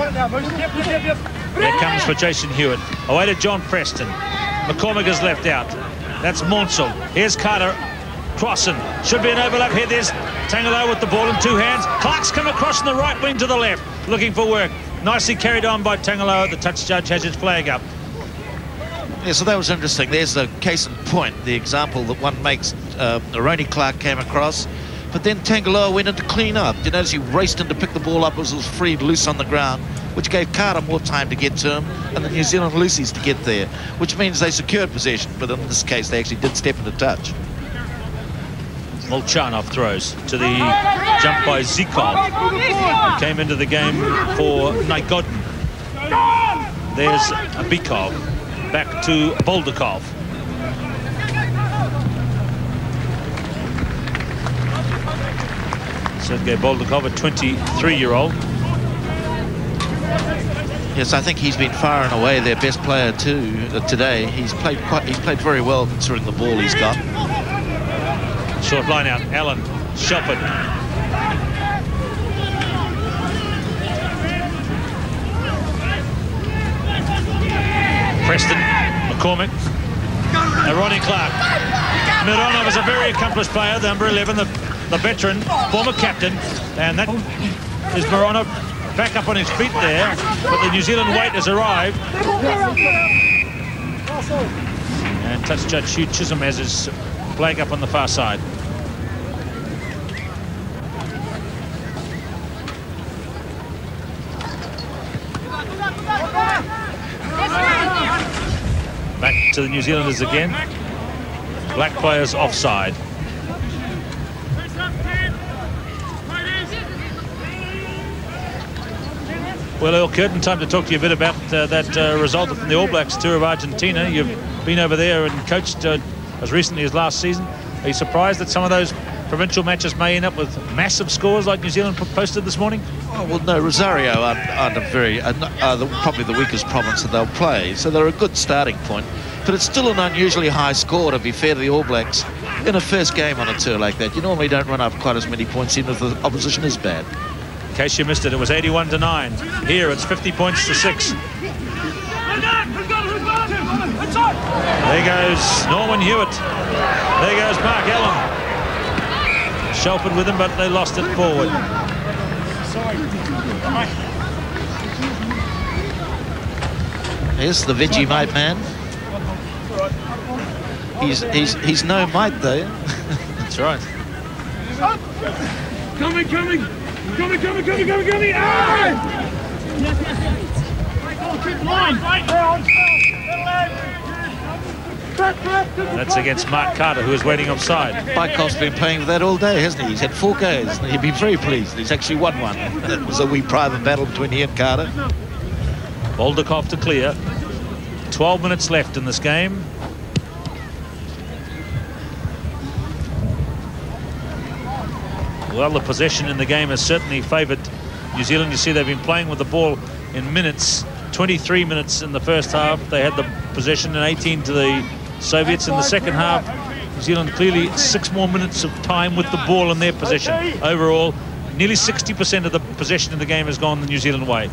There comes for Jason Hewitt. Away to John Preston. McCormick is left out. That's Monsell. Here's Carter. Crossan. Should be an overlap here. There's Tangaloa with the ball in 2 hands. Clark's come across in the right wing to the left, looking for work. Nicely carried on by Tangaloa. The touch judge has his flag up. Yeah, so that was interesting. There's the case in point, the example that one makes. Ronnie Clark came across, but then Tangaloa went in to clean up. You notice he raced in to pick the ball up as it was free, loose on the ground, which gave Carter more time to get to him and the New Zealand Lucies to get there, which means they secured possession, but in this case they actually did step into touch. Molchanov throws to the jump by Zikov, who came into the game for Nygodin. There's Bykov, back to Boldakov. Sergei Boldakov, a 23-year-old. Yes, I think he's been far and away their best player too today. He's played very well considering the ball he's got. Short line out, Allen, Shelford. Preston, McCormick, Ronnie Clark. Mironov is a very accomplished player, the number 11, the veteran, former captain, and that is Mironov back up on his feet there, but the New Zealand weight has arrived. And touch judge Hugh Chisholm has his flag up on the far side. Back to the New Zealanders again. Black players offside. Well, Earl Curtin, time to talk to you a bit about that result from the All Blacks tour of Argentina. You've been over there and coached as recently as last season. Are you surprised that some of those provincial matches may end up with massive scores like New Zealand posted this morning? Oh, well, no, Rosario aren't probably the weakest province that they'll play, so they're a good starting point. But it's still an unusually high score, to be fair to the All Blacks. In a first game on a tour like that, you normally don't run up quite as many points even if the opposition is bad. In case you missed it, it was 81-9. Here it's 50 points to 6. There goes Norman Hewitt. There goes Mark Allen. Shelford with him, but they lost it forward. Here's the Vegemite man. He's no mate though. That's right. Coming! That's against Mark Carter, who is waiting offside. Bykoff's been playing with that all day, hasn't he? He's had 4 goes, and he'd be very pleased. He's actually won one. It was a wee private battle between he and Carter. Boldikoff to clear. 12 minutes left in this game. Well, the possession in the game has certainly favoured New Zealand. You see they've been playing with the ball in minutes. 23 minutes in the first half. They had the possession and 18 to the Soviets. In the second half, New Zealand clearly 6 more minutes of time with the ball in their possession. Overall, nearly 60% of the possession in the game has gone the New Zealand way.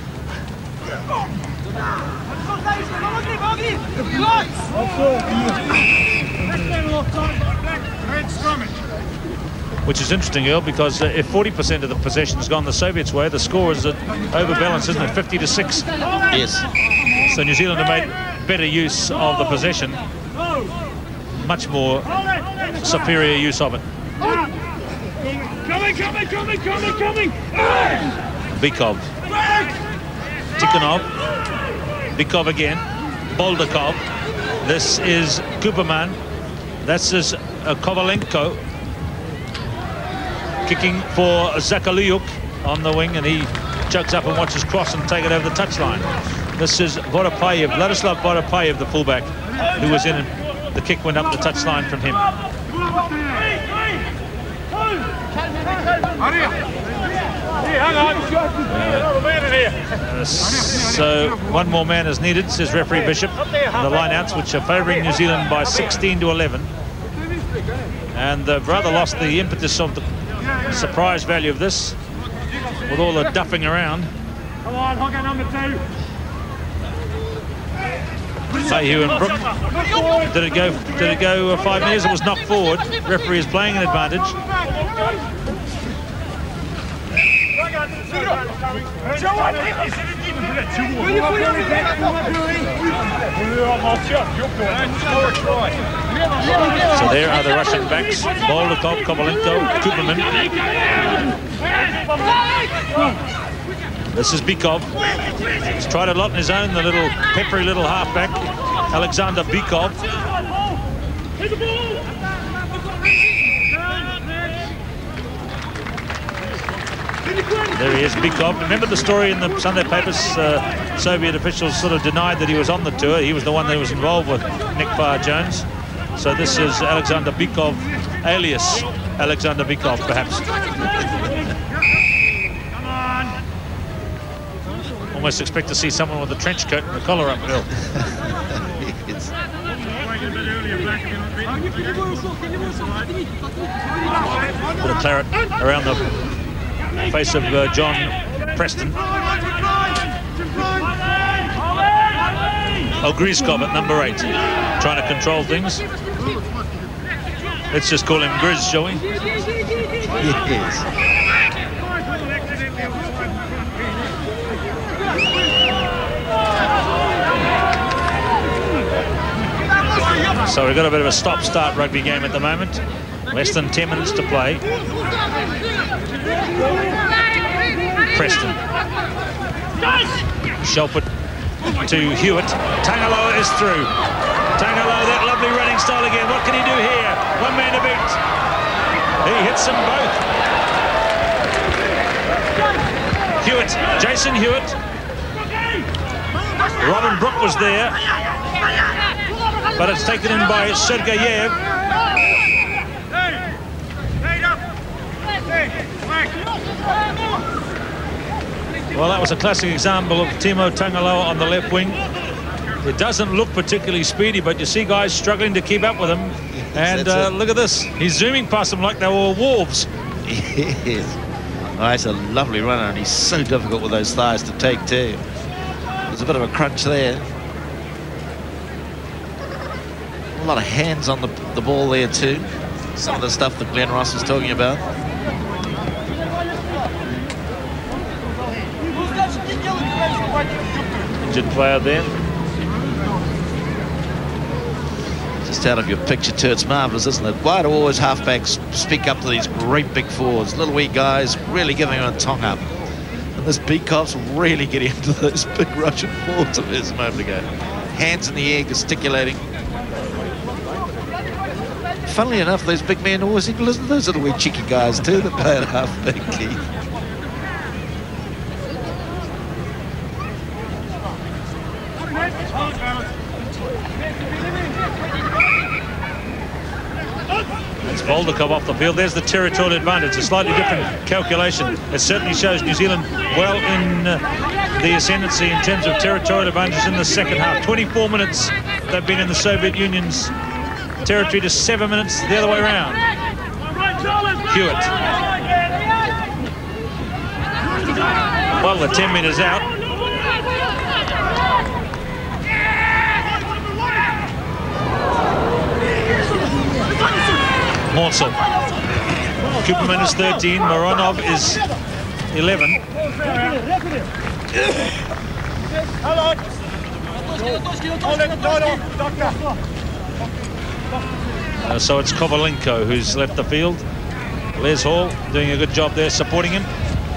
Which is interesting, Earl, because if 40% of the possession has gone the Soviets' way, the score is overbalanced, isn't it? 50-6. Yes. So New Zealand have made better use of the possession, much more superior use of it. Coming! Bykov. Tikhonov. Bykov again. Boldikov. This is Kuperman. This is Kovalenko. Kicking for Zakaliuk on the wing, and he chugs up and watches cross and take it over the touchline. This is Vodopayev, Vladislav Vodopayev, the fullback, who was in, and the kick went up the touchline from him. So one more man is needed, says referee Bishop. And the lineouts, which are favouring New Zealand by 16-11, and they've rather lost the impetus of the surprise value of this with all the duffing around. Come on, hooker number 2. Mayhew and Brook. Did it go 5 metres? It was knocked forward. Referee is playing an advantage. So there are the Russian backs: Boldikov, Kovalenko, Kuperman. This is Bykov. He's tried a lot on his own, the little peppery little halfback, Alexander Bykov. There he is, Bykov. Remember the story in the Sunday papers? Soviet officials sort of denied that he was on the tour. He was the one that was involved with Nick Farr-Jones. So this is Alexander Bykov, alias Alexander Bykov, perhaps. Almost expect to see someone with a trench coat and the collar up, Bill. Put a claret around the face of John Preston. Oh, Grizkov at number 8, trying to control things. Let's just call him Grizz, shall we? Yes. So we've got a bit of a stop-start rugby game at the moment. Less than 10 minutes to play. Preston. Shelford to Hewitt. Tangaloa is through. Tangaloa, that lovely running style again. What can he do here? One man to beat. He hits them both. Hewitt, Jason Hewitt. Robin Brook was there, but it's taken in by Sergeyev. Well, that was a classic example of Timo Tangaloa on the left wing. It doesn't look particularly speedy, but you see guys struggling to keep up with him. And look at this. He's zooming past them like they were wolves. Yes. Oh, he's a lovely runner, and he's so difficult with those thighs to take too. There's a bit of a crunch there. A lot of hands on the ball there too. Some of the stuff that Glenn Ross was talking about. Injured player there. Just out of your picture too, it's marvellous, isn't it? Why do always halfbacks speak up to these great big forwards? Little wee guys really giving them a tongue up. And this Beekov's really getting into those big Russian forwards of his a moment ago. Hands in the air, gesticulating. Funnily enough, those big men always equal, isn't those little wee cheeky guys too that play at halfback, Keith? Boldakov off the field. There's the territorial advantage, a slightly different calculation. It certainly shows New Zealand well in the ascendancy in terms of territorial advantage in the second half. 24 minutes they've been in the Soviet Union's territory to 7 minutes the other way around. Hewitt. Well, the 10 metres out. Morsel. Cooperman is 13, Moronov is 11. So it's Kovalenko who's left the field. Les Hall doing a good job there supporting him.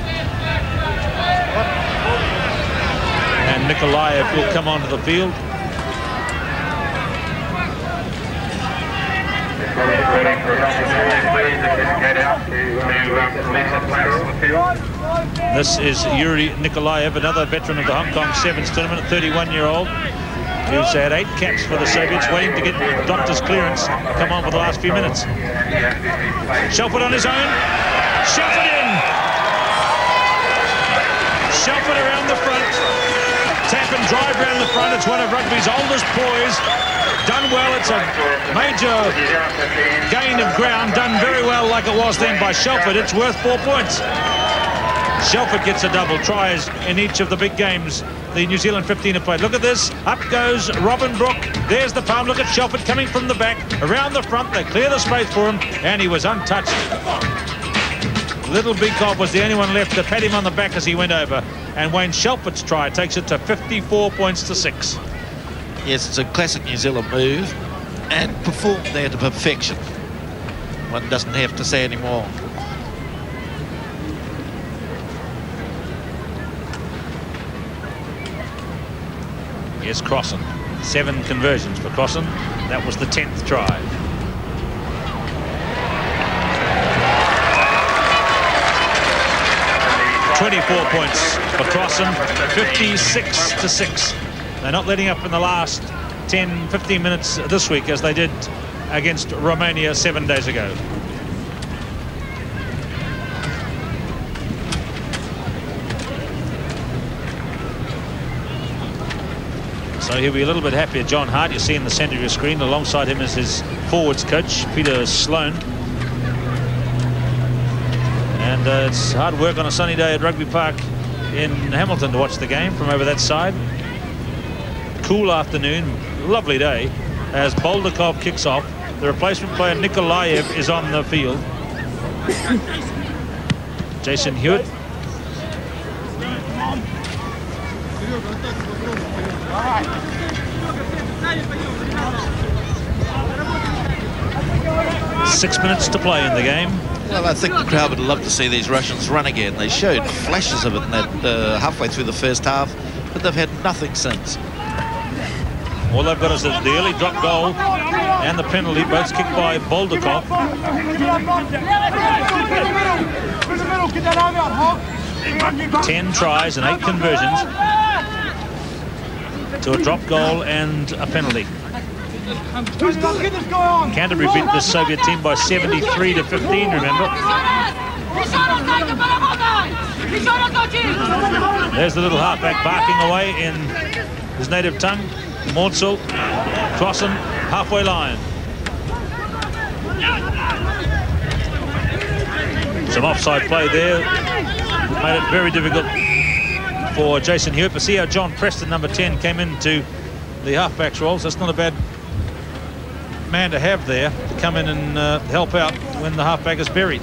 And Nikolaev will come onto the field. This is Yuri Nikolaev, another veteran of the Hong Kong Sevens tournament, a 31-year-old who's had 8 caps for the Soviets, waiting to get doctor's clearance. Come on for the last few minutes. Shelford on his own. Shelford in. Shelford around the front. Tap and drive around the front. It's one of rugby's oldest poise. Done well. It's a major gain of ground. Done very well like it was then by Shelford. It's worth 4 points. Shelford gets a double, tries in each of the big games the New Zealand 15 have played. Look at this. Up goes Robin Brook. There's the palm. Look at Shelford coming from the back. Around the front. They clear the space for him, and he was untouched. Little Beekov was the only one left to pat him on the back as he went over. And Wayne Shelford's try takes it to 54 points to 6. Yes, it's a classic New Zealand move and performed there to perfection. One doesn't have to say any more. Here's Crossan. 7 conversions for Crossan. That was the 10th try. .24 points for Crossan, 56 to 6. They're not letting up in the last 10, 15 minutes this week as they did against Romania 7 days ago. So he'll be a little bit happier. John Hart, you see in the centre of your screen. Alongside him is his forwards coach, Peter Sloan. And it's hard work on a sunny day at Rugby Park in Hamilton to watch the game from over that side. Cool afternoon, lovely day as Boldakov kicks off. The replacement player Nikolaev is on the field. Jason Hewitt. 6 minutes to play in the game. Well, I think the crowd would love to see these Russians run again. They showed flashes of it in that halfway through the first half, but they've had nothing since. All they've got is the early drop goal and the penalty, both kicked by Boldakov. 10 tries and 8 conversions to a drop goal and a penalty. Canterbury beat the Soviet team by 73 to 15, remember? There's the little halfback barking away in his native tongue. Mordsel, Crossen, halfway line. Some offside play there. Made it very difficult for Jason Hewitt. But see how John Preston, number 10, came into the halfback's roles. That's not a bad man to have there to come in and help out when the halfback is buried.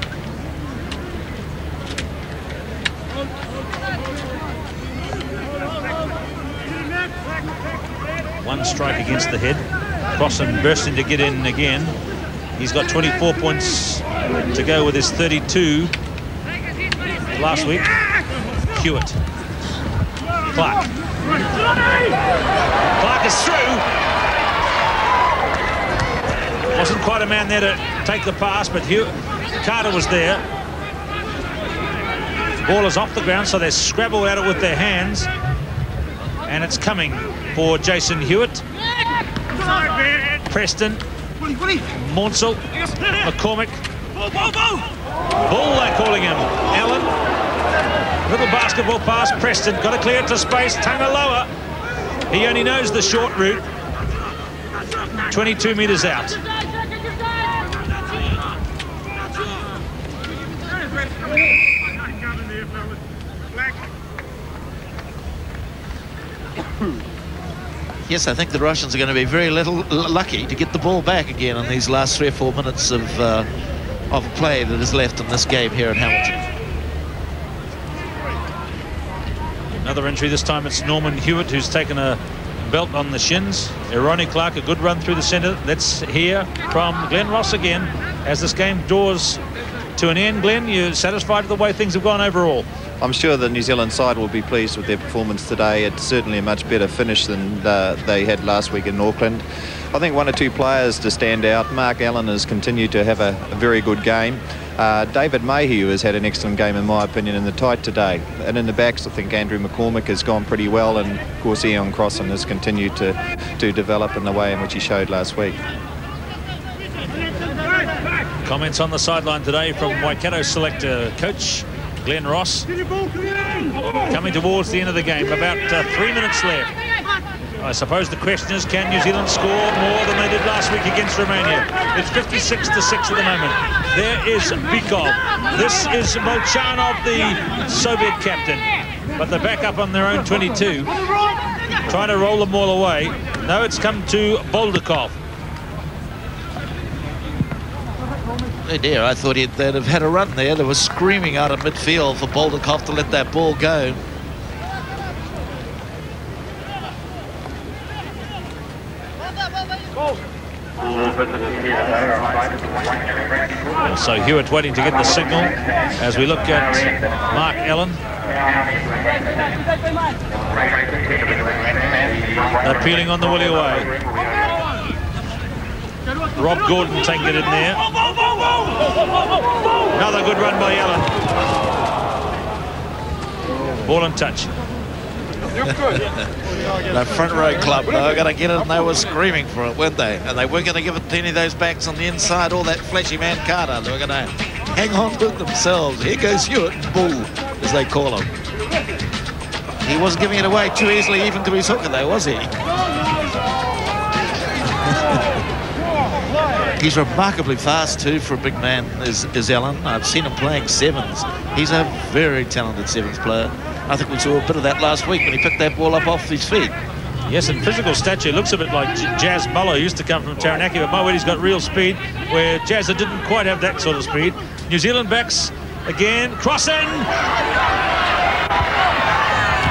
One strike against the head. Crossen bursting to get in again. He's got 24 points to go with his 32 last week. Hewitt. Clark. Clark is through. Wasn't quite a man there to take the pass, but Carter was there. The ball is off the ground, so they scrabble at it with their hands. And it's coming for Jason Hewitt. Preston. Mordsel. McCormick. Bull, they're calling him. Allen. Little basketball pass. Preston got to clear it to space. Tunga lower. He only knows the short route. 22 metres out. Yes, I think the Russians are going to be very lucky to get the ball back again in these last 3 or 4 minutes of play that is left in this game here in Hamilton. Another entry, this time it's Norman Hewitt who's taken a belt on the shins. Ronnie Clark, a good run through the centre. Let's hear from Glenn Ross again as this game draws to an end. Glenn, you satisfied with the way things have gone overall? I'm sure the New Zealand side will be pleased with their performance today. It's certainly a much better finish than they had last week in Auckland. I think 1 or 2 players to stand out. Mark Allen has continued to have a very good game. David Mayhew has had an excellent game, in my opinion, in the tight today. And in the backs, I think Andrew McCormick has gone pretty well. And, of course, Ian Crossen has continued to develop in the way in which he showed last week. Comments on the sideline today from Waikato selector coach Glenn Ross. Coming towards the end of the game, about 3 minutes left. I suppose the question is, can New Zealand score more than they did last week against Romania? It's 56 to 6 at the moment. There is Bykov. This is Molchanov, the Soviet captain. But they're back up on their own 22. Trying to roll them all away. No, it's come to Boldakov. Oh dear, I thought they'd have had a run there. They were screaming out of midfield for Boldakov to let that ball go. So Hewitt waiting to get the signal as we look at Mark Allen. They're peeling on the woolly away. Rob Gordon taking it in there. Another good run by Allen. Ball and touch. The front row club, they were going to get it and they were screaming for it, weren't they? And they weren't going to give it to any of those backs on the inside or that flashy man Carter. They were going to hang on to it themselves. Here goes Hewitt, Bull, as they call him. He wasn't giving it away too easily even to his hooker though, was he? He's remarkably fast too for a big man is Allen. I've seen him playing sevens. He's a very talented sevens player. I think we saw a bit of that last week when he picked that ball up off his feet. Yes, and physical stature looks a bit like Jazz Muller, who used to come from Taranaki, but my word, he's got real speed, where Jazza didn't quite have that sort of speed. New Zealand backs again, Crossen!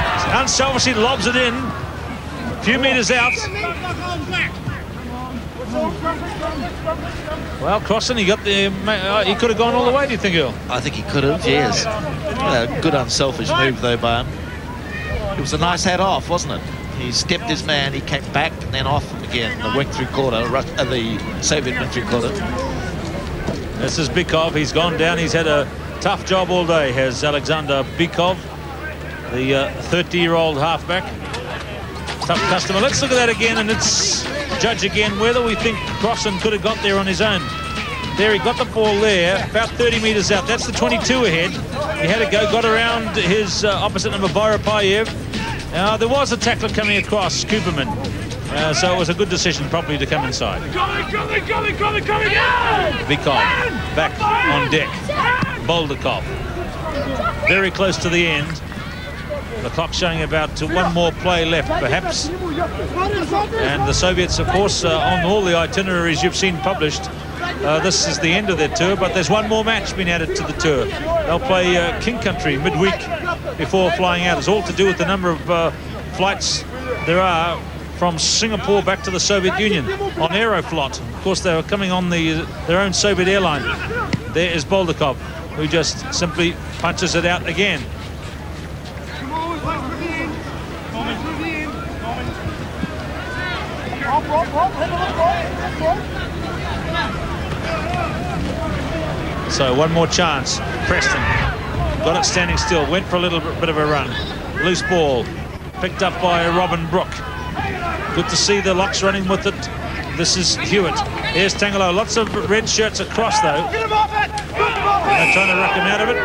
Unselfishly lobs it in, a few metres out. Well, Crossan, he got the. He could have gone all the way. Do you think, Earl? I think he could have, yes. Good unselfish move though by him. It was a nice hat off, wasn't it? He stepped his man, he came back and then off him again. The wing through quarter, the Soviet wing through quarter. This is Bykov. He's gone down. He's had a tough job all day, has Alexander Bykov, the 30-year-old halfback. Tough customer. Let's look at that again, and let's judge again whether we think Crossan could have got there on his own. There, he got the ball there, about 30 metres out. That's the 22 ahead. He had to go, got around his opposite number, Voropayev. Now, there was a tackler coming across, Cooperman. So it was a good decision probably to come inside. Bykov back on deck. Boldakov very close to the end. The clock showing about one more play left, perhaps. And the Soviets, of course, on all the itineraries you've seen published, this is the end of their tour, but there's one more match being added to the tour. They'll play King Country midweek before flying out. It's all to do with the number of flights there are from Singapore back to the Soviet Union on Aeroflot. Of course, they were coming on their own Soviet airline. There is Boldakov, who just simply punches it out again. So one more chance. Preston got it standing still, went for a little bit of a run. Loose ball picked up by Robin Brooke. Good to see the Locks running with it. This is Hewitt. Here's Tangaloa. Lots of red shirts across though. They're trying to ruck him out of it.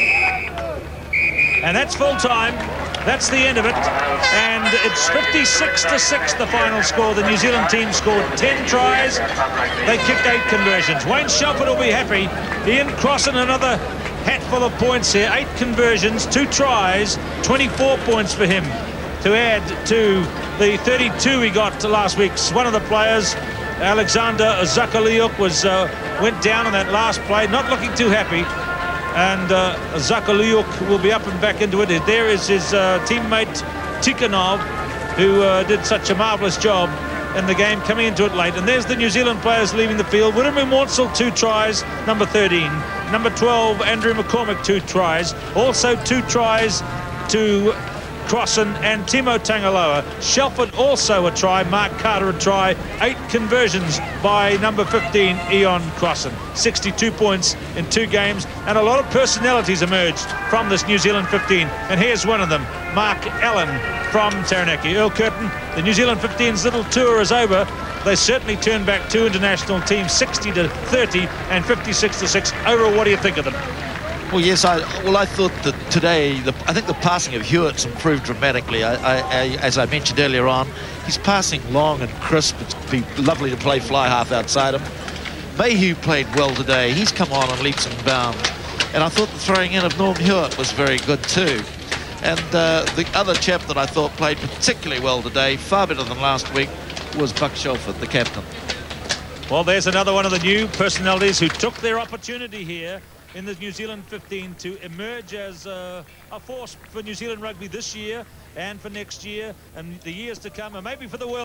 And that's full time. That's the end of it. And it's 56-6, the final score. The New Zealand team scored 10 tries. They kicked 8 conversions. Wayne Shelford will be happy. Ian Crossan, another hatful of points here. 8 conversions, 2 tries, 24 points for him to add to the 32 he got last week. One of the players, Alexander Zakaliuk, went down on that last play, not looking too happy. And Zakaliuk will be up and back into it. There is his teammate Tikhonov, who did such a marvellous job in the game, coming into it late. And there's the New Zealand players leaving the field. Wiremu Mortsel, 2 tries, number 13. Number 12, Andrew McCormick, 2 tries. Also 2 tries to Crossan and Timo Tangaloa. Shelford also a try. Mark Carter a try. 8 conversions by number 15, Ian Crossan. 62 points in 2 games, and a lot of personalities emerged from this New Zealand 15. And here's one of them, Mark Allen from Taranaki. Earl Curtin, the New Zealand 15's little tour is over. They certainly turned back 2 international teams, 60-30 and 56-6. Overall, what do you think of them? Well, yes, I thought that today, I think the passing of Hewitt's improved dramatically. As I mentioned earlier on, he's passing long and crisp. It's be lovely to play fly half outside him. Mayhew played well today. He's come on and leaps and bounds. And I thought the throwing in of Norm Hewitt was very good too. And the other chap that I thought played particularly well today, far better than last week, was Buck Shelford, the captain. Well, there's another one of the new personalities who took their opportunity here in the New Zealand 15 to emerge as a force for New Zealand rugby this year and for next year and the years to come, and maybe for the world.